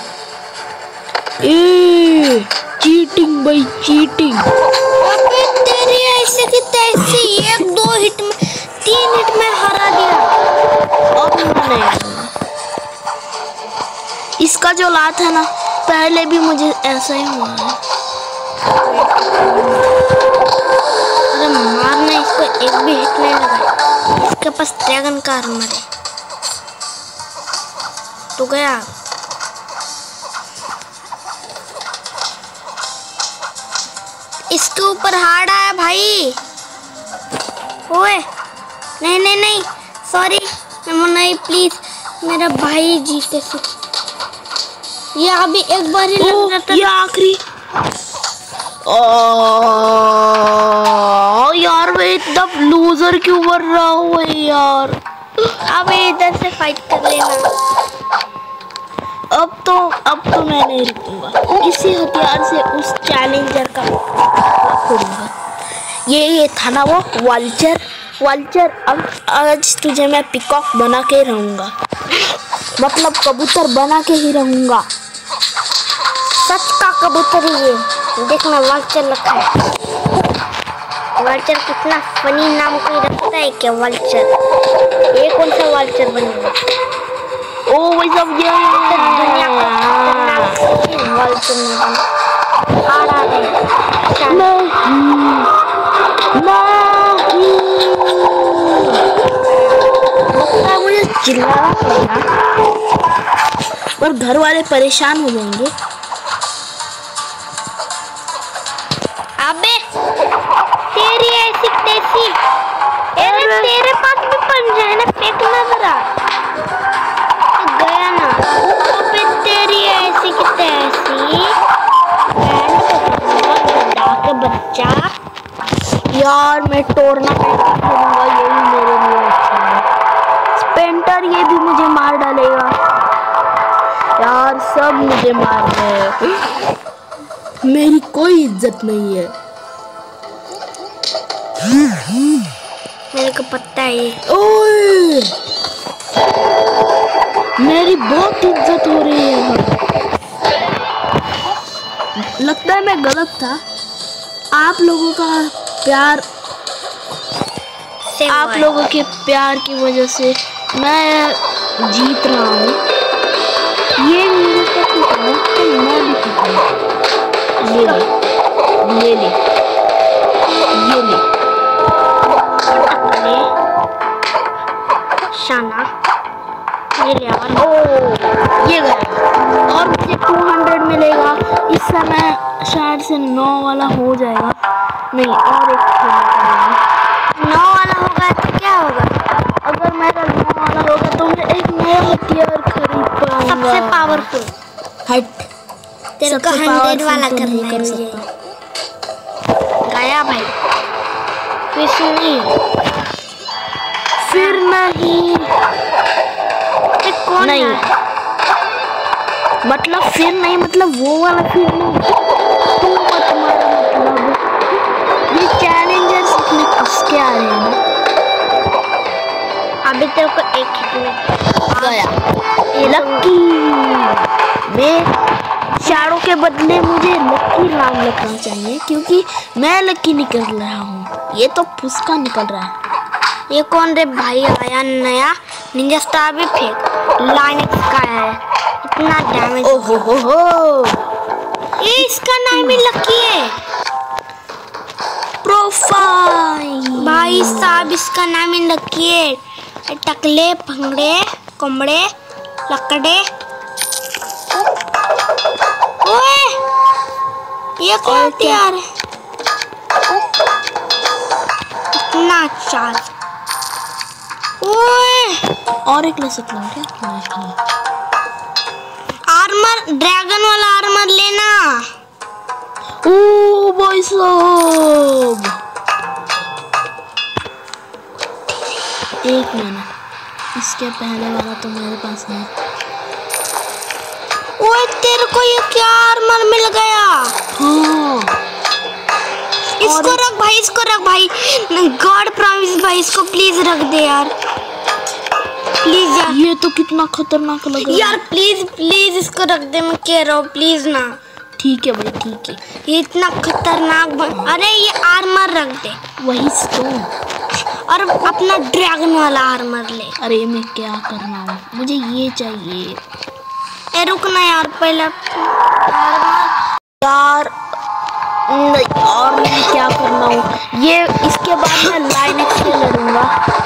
ए चीटिंग भाई चीटिंग। अबे तेरी ऐसे की तैसी एक दो हिट में तीन हिट में हरा दिया। अब नहीं इसका जो लात है ना, पहले भी मुझे ऐसा ही हुआ है। अरे मारना इसको, एक भी हिट नहीं लगा। इसके पास ड्रैगन का आर्मर है तो गया। इसके ऊपर हार्ड आया भाई। ओए नहीं नहीं नहीं सॉरी नहीं प्लीज, मेरा भाई जीते से ये अभी एक बार ही लग जाता। ये आखिरी। यार मैं इतना लूजर क्यों बन रहा हूँ यार। अब इधर से फाइट कर लेना। अब तो अब तो मैं नहीं रुकूंगा। इसी हथियार से उस चैलेंजर का फोड़ूंगा। ये ये था ना वो वल्चर वल्चर। अब आज तुझे मैं पिकॉक बना के रहूंगा, मतलब कबूतर बना के ही रहूंगा। सच का कबूतर ही ये देखना, वल्चर रखा है। वल्चर कितना फनी नाम कोई रखता है क्या? वल्चर ये कौन सा वल्चर बनेगा? ओ वही सब ये दुनिया का वल्चर नहीं आ रहा है। लगता है मुझे चिल्लाना पड़ेगा और घर वाले परेशान हो जाएंगे। अबे तेरी ऐसी तैसी, अरे तेरे पास भी पंजा है ना, फेंकना जरा। गया ना। अबे तेरी ऐसी की तैसी के बच्चा। यार मैं टूर्नामेंट खेलूंगा, यही मेरे लिए अच्छा है। स्पेंटर ये भी मुझे मार डालेगा यार, सब मुझे मार रहे हैं। मेरी कोई इज्जत नहीं है। मेरे को पता है। ओए मेरी बहुत इज्जत हो रही है। लगता है मैं गलत था। आप लोगों का प्यार, आप लोगों के प्यार की वजह से मैं जीत रहा हूँ। ये मेरे को तो मैं भी जीतूंगा। ये ले ये ले ये ले ले शाना, ये ले और ओ ये गया और मुझे टू हंड्रेड मिलेगा। इस समय शायद से नौ वाला हो जाएगा। नहीं और एक नौ वाला होगा तो क्या होगा? अगर मेरा नौ वाला होगा तो मैं एक नया हथियार खरीद पाऊंगा। सबसे पावरफुल हट तेरे को हंड्रेड वाला करना है मुझे। गया भाई, कुछ नहीं फिर नहीं कौन नहीं मतलब फिर नहीं मतलब वो वाला फिर नहीं। तू मत मार मतलब ये चैलेंजर सीखने उसके आ रहे हैं ना। अभी तेरे को एक हिट में गया लक्की। मैं शैडो के बदले मुझे लक्की नाम रखना चाहिए क्योंकि मैं लक्की निकल रहा हूँ। ये तो फुसका निकल रहा है। ये कौन रे भाई आया नया निंजा स्टार भी फेंक लाइनेक्स का है इतना डैमेज। ओहो हो हो ये इसका नाम ही लक्की है। प्रोफाइल भाई साहब इसका नाम ही लक्की है। टकले भंगड़े कोमड़े लकड़े। ओए ये कौन यार इतना अच्छा। ओए और एक ले सकता हूँ क्या? आर्मर ड्रैगन वाला आर्मर लेना। ओ भाई साहब एक मिनट इसके पहले वाला तो मेरे पास नहीं। ओए तेरे को ये क्या आर्मर मिल गया? हाँ इसको रख भाई इसको रख भाई गॉड प्रॉमिस भाई इसको प्लीज रख दे यार प्लीज यार। ये तो कितना खतरनाक लग रहा है यार प्लीज प्लीज इसको रख दे मैं कह रहा हूँ प्लीज ना। ठीक है भाई ठीक है। ये इतना खतरनाक बन। अरे ये आर्मर रख दे वही तो। और अपना ड्रैगन वाला आर्मर ले। अरे मैं क्या करना हूँ मुझे ये चाहिए। ए रुकना यार पहले यार नहीं और मैं क्या करना हूँ ये इसके बाद मैं लाइनेक्स से लड़ूंगा।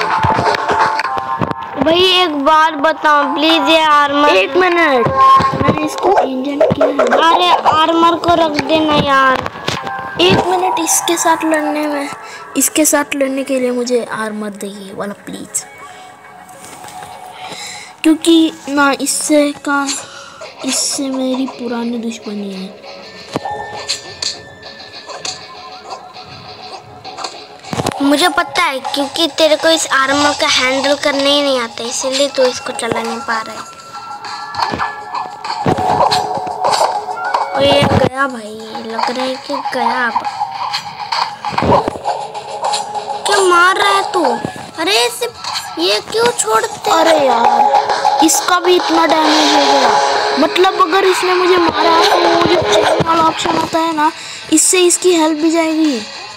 भाई एक बात बताओ प्लीज ये आर्मर। एक मिनट मैंने इसको इंजन किया है। अरे आर्मर को रख देना यार। एक मिनट इसके साथ लड़ने में इसके साथ लड़ने के लिए मुझे आर्मर चाहिए वाला प्लीज क्योंकि ना इससे का इससे मेरी पुरानी दुश्मनी है। मुझे पता है क्योंकि तेरे को इस आर्मर का हैंडल करने ही नहीं आता इसीलिए तो इसको चला नहीं पा रहा है। और ये गया भाई लग रहा है कि गया। अब क्या मार रहा है तू? अरे इसे ये क्यों छोड़ते? अरे यार इसका भी इतना डैमेज हो गया मतलब अगर इसने मुझे मारा तो वो जो चेक वाला ऑप्शन होता है ना इससे इसकी हेल्प भी जाएगी।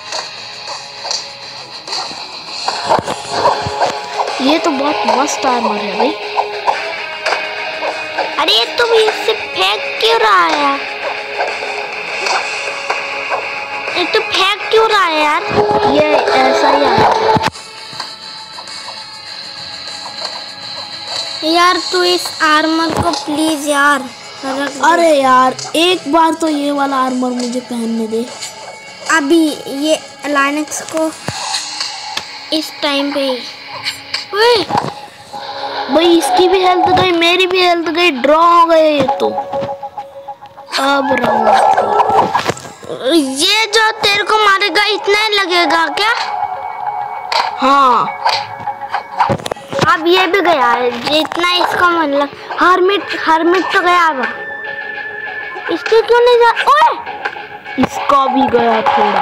ये तो बहुत मस्त आर्मर है भाई। अरे तुम इससे फेंक क्यों रहा है यार? ये तो फेंक क्यों रहा है यार? ये ऐसा ही है यार तू इस आर्मर को प्लीज यार रख दे। अरे यार एक बार तो ये वाला आर्मर मुझे पहनने दे। अभी ये लाइनेक्स को इस टाइम पे ही भाई इसकी भी हेल्थ गई मेरी भी हेल्थ गई ड्रॉ हो गए ये तो। अब ये जो तेरे को मारेगा इतना ही लगेगा क्या? हाँ अब ये भी गया है जितना इसका मतलब हरमिट हरमिट तो गया। अब इसके क्यों नहीं जा? ओए इसका भी गया थोड़ा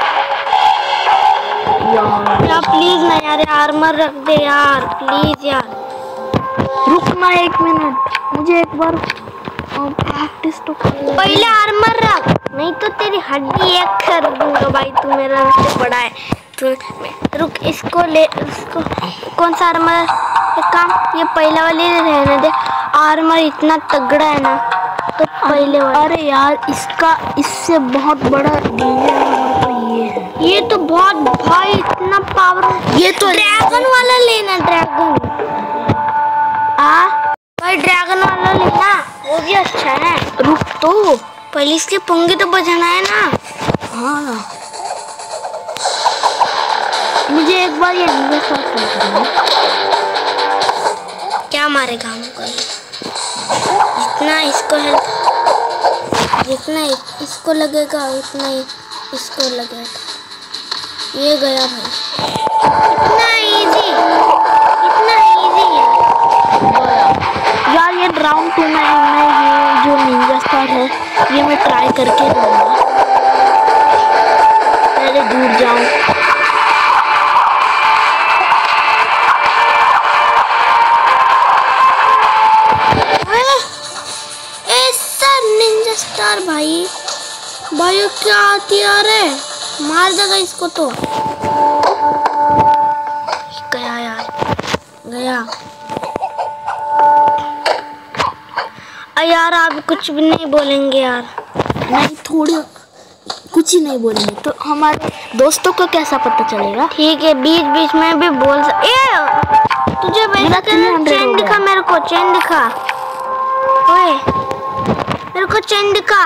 यार। यार प्लीज ना यार आर्मर रख दे यार प्लीज यार। रुकना एक मिनट मुझे एक बार प्रैक्टिस तो करना। पहले आर्मर रख नहीं तो तेरी हड्डी एक कर दूंगा भाई। तू मेरा से बड़ा है तू। रुक इसको ले इसको कौन सा आर्मर एक काम ये पहला वाली रहने दे। आर्मर इतना तगड़ा है ना तो पहले वाला। अरे यार इसका इससे बहुत बड़ा आर्मर तो ये है। ये तो बहुत भाई इतना पावर। ये तो ड्रैगन वाला लेना ड्रैगन आ भाई ड्रैगन वाला लेना वो भी अच्छा है। रुक तो पहले इसके पंगे तो बजाना है ना। हाँ मुझे एक बार ये नीचे साफ करना है। क्या मारेगा हमको? जितना इसको है जितना इसको लगेगा उतना ही इसको लगेगा। ये गया भाई इतना इजी। यार राउंड टू में मैं ये जो निंजा स्टार है ये मैं ट्राई करके रहूँगा। पहले दूर जाऊँ। ऐसा निंजा स्टार भाई भाई क्या हथियार है, मार देगा इसको तो। गया यार गया। यार आप कुछ भी नहीं बोलेंगे यार? नहीं थोड़ी कुछ ही नहीं बोलेंगे तो हमारे दोस्तों को कैसा पता चलेगा? ठीक है बीच बीच में भी बोल सक... ए तुझे वैसा चेन दिखा, मेरे को चेन दिखा। ओए मेरे को चेन दिखा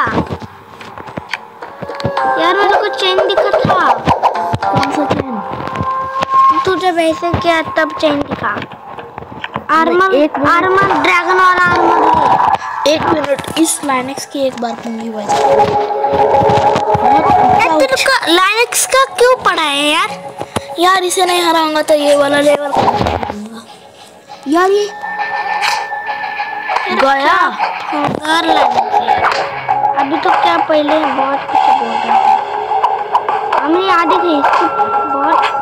यार, मेरे को चेन दिखा था। कौन सा चेन? तुझे वैसे क्या तब चेन दिखा। आर्मर एक आर्मर ड्रैगन वाला आर्मर। एक मिनट इस लाइनेक्स की एक बार पूंगी वैसे। लाइनेक्स का क्यों पड़ा है यार? यार इसे नहीं हराऊंगा तो ये वाला लेवल करूंगा यार। ये गया यार लाइनेक्स अभी तो क्या पहले बहुत कुछ बोल रहा था, हमें याद थी इसकी बहुत।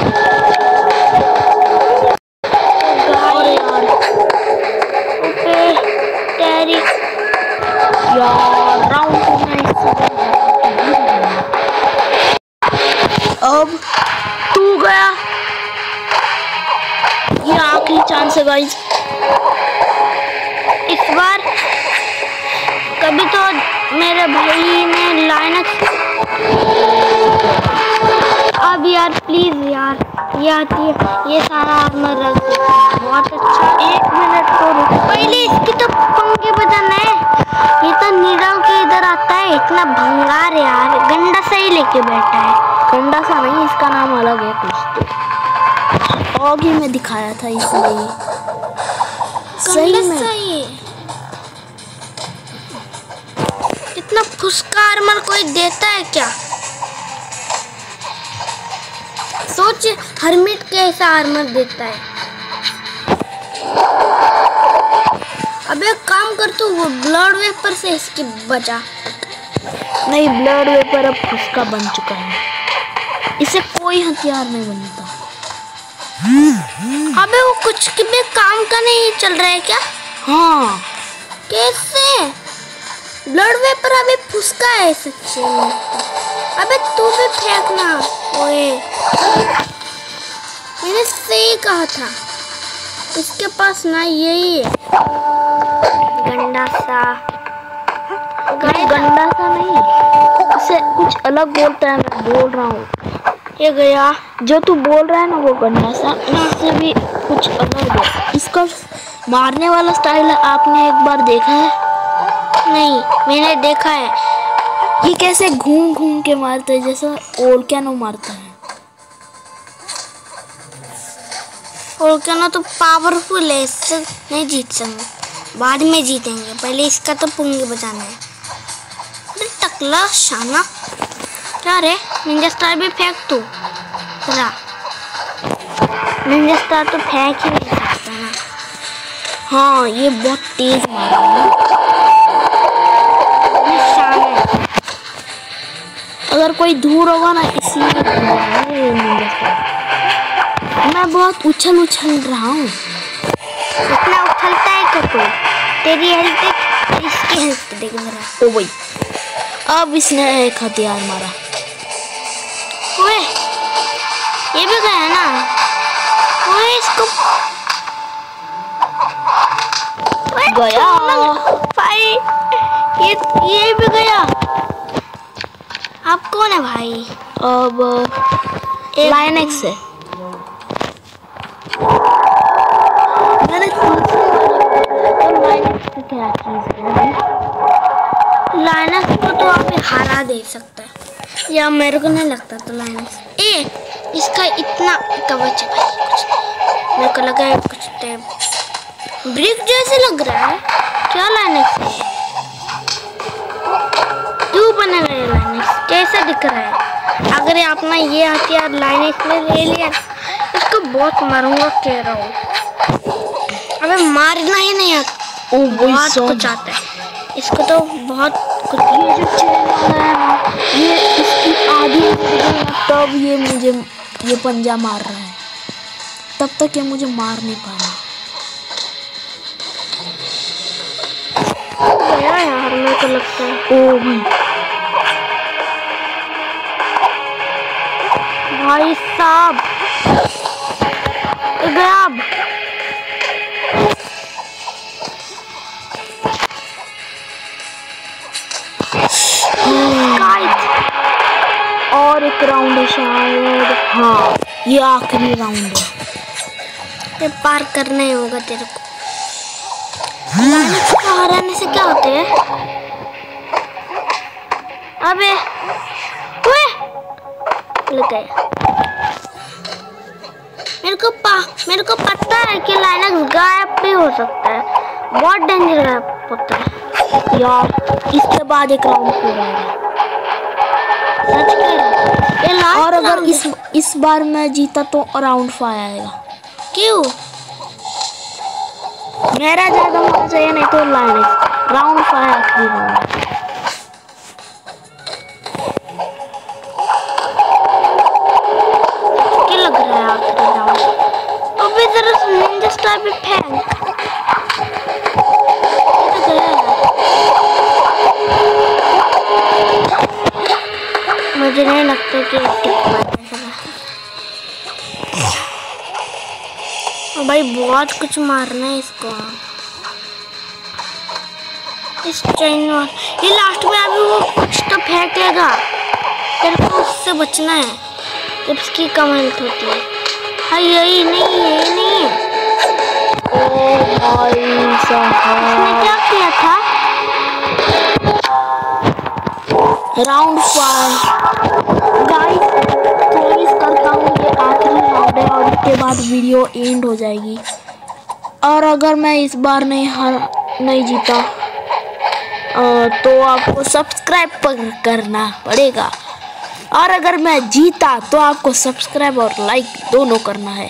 यार राउंड टू में अब तू गया, ये आखिरी चांस है गाइस। इस बार कभी तो मेरे भाई ने लाइनेक्स। अब यार प्लीज यार ये आती है, ये सारा आर्मर रख दे। बहुत अच्छा। एक मिनट तो रुक, पहले इसकी तो पंखे बजाना है। ये तो नीरव के इधर आता है, इतना भंगार यार, गंडा सा ही लेके बैठा है। गंडा सा नहीं, इसका नाम अलग है कुछ तो। और ही मैं दिखाया था इसलिए सही में सही। इतना फुसका आर्मर कोई देता है क्या? सोच हरमिट कैसा आर्मर देता है। अब एक काम कर तू वो ब्लड वेपर से इसकी बचा। नहीं ब्लड वेपर अब फुसका बन चुका है, इसे कोई हथियार नहीं बनता। अबे वो कुछ भी काम का नहीं चल रहा है क्या? हाँ कैसे? ब्लड वेपर अभी फुसका है सच्ची में। अबे तू भी फेंकना। ओए मैंने सही कहा था, इसके पास ना यही है गंडा सा। गंडा सा नहीं, इसे कुछ अलग बोलता है, मैं बोल रहा हूँ। ये गया जो तू बोल रहा है ना वो गंडा सा, इससे भी कुछ अलग है। इसका मारने वाला स्टाइल आपने एक बार देखा है? नहीं मैंने देखा है। ये कैसे घूम घूम के मारता है, जैसा वोल्केनो मारता है। वोल्केनो तो पावरफुल है, इससे नहीं जीत सकते, बाद में जीतेंगे। पहले इसका तो पुंगी बजाना है। अरे टकला शाना क्या रे? निंजा स्टार भी फेंक तू जरा। निंजा स्टार तो फेंक ही नहीं सकता ना। हाँ ये बहुत तेज मार रहा है, शान है। अगर कोई दूर होगा ना इसीलिए मैं बहुत उछल उछल रहा हूँ। इतना उछलता है क्या कोई? तेरी हेल्थ इसकी हेल्थ देख मेरा। ओ भाई अब इसने एक हथियार मारा। ओए ये भी गया ना। ओए इसको गया भाई, ये ये भी गया। आप कौन है भाई? अब लाइनेक्स है। मैंने लाइनेक्स की क्या चीज है? लाइनेक्स को तो आप हरा दे सकता है, या मेरे को नहीं लगता तो लाइनेक्स। ए इसका इतना कवच है भाई, कुछ मेरे को लगा है कुछ टाइप ब्रिक जैसे लग रहा है। क्या लाइनेक्स है? क्यों बना है लाइनेक्स? कैसा दिख रहा है? अगर आपने ये हथियार लाइनेक्स में ले लिया इसको बहुत मारूंगा कह रहा हूँ। अबे मारना ही नहीं आता। ओ वही बहुत सॉन्ग। कुछ आता है इसको तो, बहुत कुछ। ये जो चैनल है ना, ये इसकी आधी वीडियो है, तब ये मुझे ये पंजा मार रहा है, तब तक ये मुझे मार नहीं पा रहा। गया यार मेरे को लगता है। ओ भाई भाई साहब गया अब। और एक राउंड है शायद, हाँ ये आखिरी राउंड है। ये पार करना ही होगा तेरे को। लाइनक्स को हराने से क्या होते हैं? अबे ओए लग गया। मेरे को पा मेरे को पता है कि लाइनक्स गायब भी हो सकता है, बहुत डेंजर गायब होता है यार। इसके बाद एक राउंड पूरा है। सच कह रहा हूं। ये लास्ट और अगर राउंड इस इस बार मैं जीता तो राउंड फाइव आएगा। क्यों? मेरा ज्यादा होना चाहिए, नहीं तो लाइनक्स। राउंड फाइव आखिरी राउंड। क्या लग रहा है आखिरी राउंड? अबे जरा निंजा स्टार भी फेंक। ये तो गया है। मुझे नहीं लगता कि टिक पाएगा। ओ भाई बहुत कुछ मारना है इसको। इस ट्रेन में ये लास्ट में अभी वो कुछ तो फेंकेगा, तेरे को उससे बचना है जब उसकी कम हेल्थ होती है। हाँ यही नहीं है, यही नहीं है। ओ भाई साहब, उसने क्या किया था? Round five. गाइस प्रॉमिस करता हूँ ये आखिरी राउंड है और इसके बाद वीडियो एंड हो जाएगी। और अगर मैं इस बार नहीं हार नहीं जीता अ, तो आपको सब्सक्राइब करना पड़ेगा, और अगर मैं जीता तो आपको सब्सक्राइब और लाइक दोनों करना है।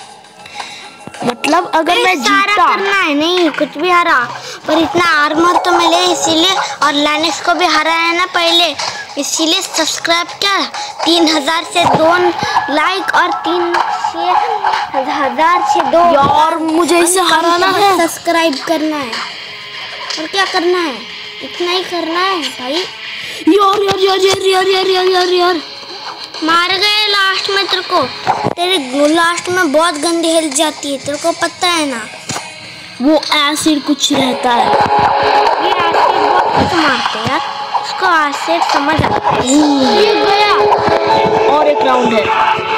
मतलब अगर मैं सारा जीता करना है, नहीं कुछ भी हरा, पर इतना आर्मर तो मिले इसीलिए, और लाइनक्स को भी हरा है ना पहले, इसीलिए सब्सक्राइब क्या तीन हजार से दो लाइक और तीन से हजार से दो। यार मुझे इसे हराना है। सब्सक्राइब करना है और क्या करना है, इतना ही करना है भाई। यार यार यार यार यार यार यार यार यार मार गए लास्ट में तेरे को। तेरे लास्ट में बहुत गंदी हेल्थ जाती है, तेरे को पता है ना। वो एसिड कुछ रहता है। ये एसिड बहुत कुछ मारते हैं यार, उसको एसिड समझ आता है। ये गया और एक राउंड है।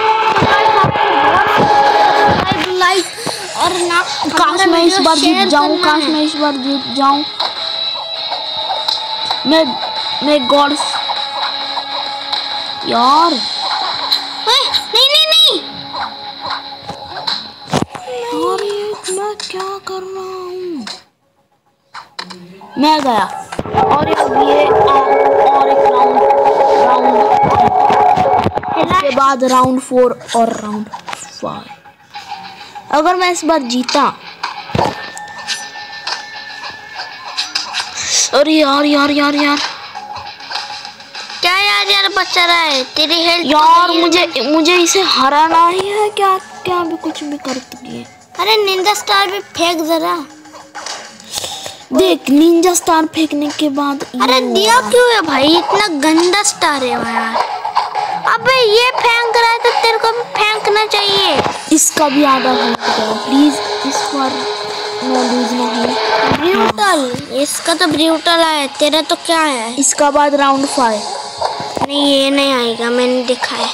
लाइक और ना, काश मैं इस बार जीत जाऊं, काश मैं इस बार जीत जाऊं। मैं मैं गॉड यार, नहीं नहीं नहीं यार ये मैं क्या कर रहा हूँ। मैं गया और ये और एक राउंड राउंड इसके बाद राउंड फोर और राउंड फाइव। अगर मैं इस बार जीता, अरे यार यार यार यार क्या यार यार बचा रहा है तेरी हेल्थ यार, मुझे मुझे इसे हराना ही है। क्या क्या भी कुछ भी कर दिए। अरे निंजा स्टार भी फेंक जरा। देख निंजा स्टार फेंकने के बाद अरे दिया क्यों है भाई, इतना गंदा स्टार है यार। अबे ये फेंक रहा है तो तेरे को भी फेंकना चाहिए। इसका भी आधा फेंक दो प्लीज, इस बार नो लूज ना हो। ब्रूटल, इसका तो ब्रूटल है, तेरा तो क्या है। इसका बाद राउंड फाइव। नहीं ये नहीं आएगा, मैंने देखा है।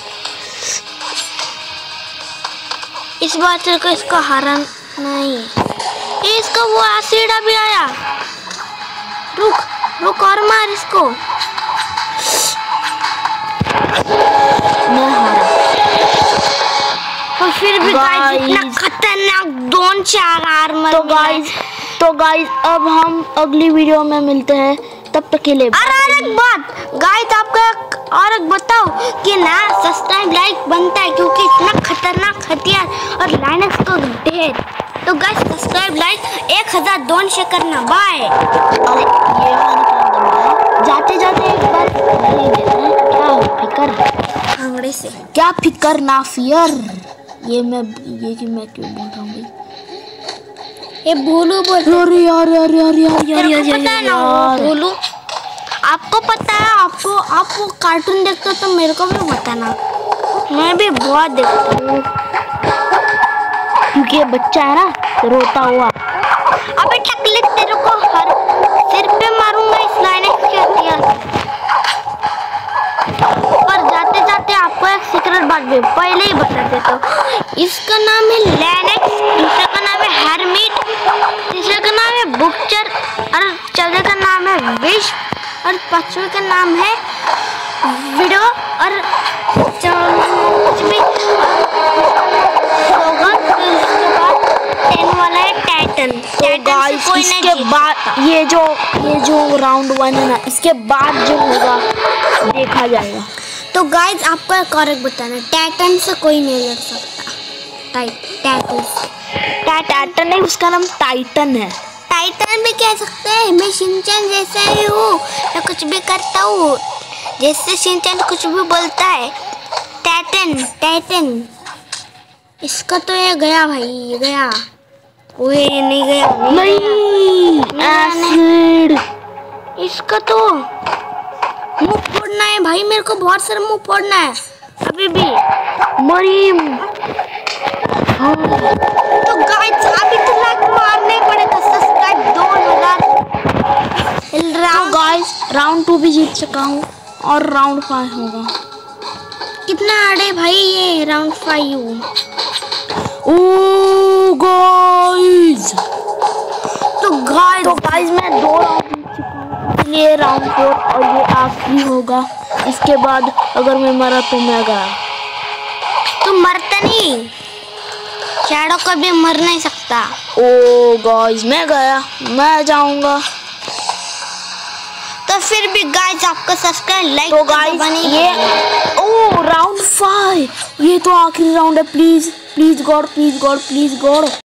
इस बार तेरे को इसको हराना नहीं। ये इसका वो एसिड अभी आया, रुक रुक और मार इसको। मैं हारा। और फिर भी गाइस Guys. इतना खतरनाक दोन चार आर्मर तो गाइस तो गाइस अब हम अगली वीडियो में मिलते हैं, तब तक के लिए। और और एक बात गाइस, आपका और एक बताओ कि ना सब्सक्राइब लाइक बनता है, क्योंकि इतना खतरनाक हथियार और लाइनक्स को ढेर तो गाइस सब्सक्राइब लाइक एक हजार दोनशे करना। बाय। अरे ये मैंने क्या दबाया? जाते जाते एक बार नहीं देते हैं। क्या हो फिकर अंगड़े से क्या फिकर ना फियर। ये मैं ये कि मैं क्यों बोल रहा हूँ भाई? ये भोलू बोल। अरे यार यार यार यार यार यार पता है ना वो भोलू? आपको पता है? आपको आप वो कार्टून देखते हो तो मेरे को भी बताना। मैं भी बहुत देखता हूँ क्योंकि ये बच्चा है ना रोता हुआ। अबे टकले तेरे को हर सिर पे मारूंगा इस लाइनेक्स के हथियार से। और जाते जाते आपको एक सीक्रेट बात भी पहले ही बता देता हूँ। इसका नाम है लैनेक्स, दूसरे का नाम है हरमिट, तीसरे का नाम है बुकचर और चौथे का नाम है विश और पांचवे का नाम है वीडियो और कुछ भी होगा। तो इसके बाद टेन वाला है टाइटन। तो गाइस इसके बाद ये जो ये जो राउंड वन है ना, इसके बाद जो होगा देखा जाएगा। तो गाइस आपको एक और एक बताना, टाइटन से कोई नहीं लड़ सकता। टाइट टाइटन से टाइटन नहीं, उसका नाम टाइटन है। टाइटन भी कह सकते हैं। मैं शिनचैन जैसा ही हूँ, मैं कुछ भी करता हूँ जैसे शिनचैन कुछ भी बोलता है। टाइटन टाइटन इसका तो ये गया भाई, ये गया। ओए नहीं गया, नहीं एसिड। इसका तो मुंह फोड़ना है भाई, मेरे को बहुत सारा मुंह फोड़ना है अभी भी। मरीम हाँ। तो गाइस अभी तो लाइक मारने पड़ेगा, सब्सक्राइब दो हजार। तो गाइस राउंड टू भी जीत चुका हूँ और राउंड फाइव होगा। कितना हार्ड है भाई ये राउंड फाइव। ओ गाइस तो गाइस तो गाइस मैं दो राउंड जीत चुका हूँ, इसलिए राउंड फोर और ये आखिरी होगा। इसके बाद अगर मैं मरा तो मैं गया। तू मरता नहीं, शैडो कभी मर नहीं सकता। ओ गाइस मैं गया, मैं जाऊंगा। तो फिर भी गाइस आपको सब्सक्राइब लाइक तो गाइस ये ओ राउंड फाइव, ये तो आखिरी राउंड है। Please please god please god please God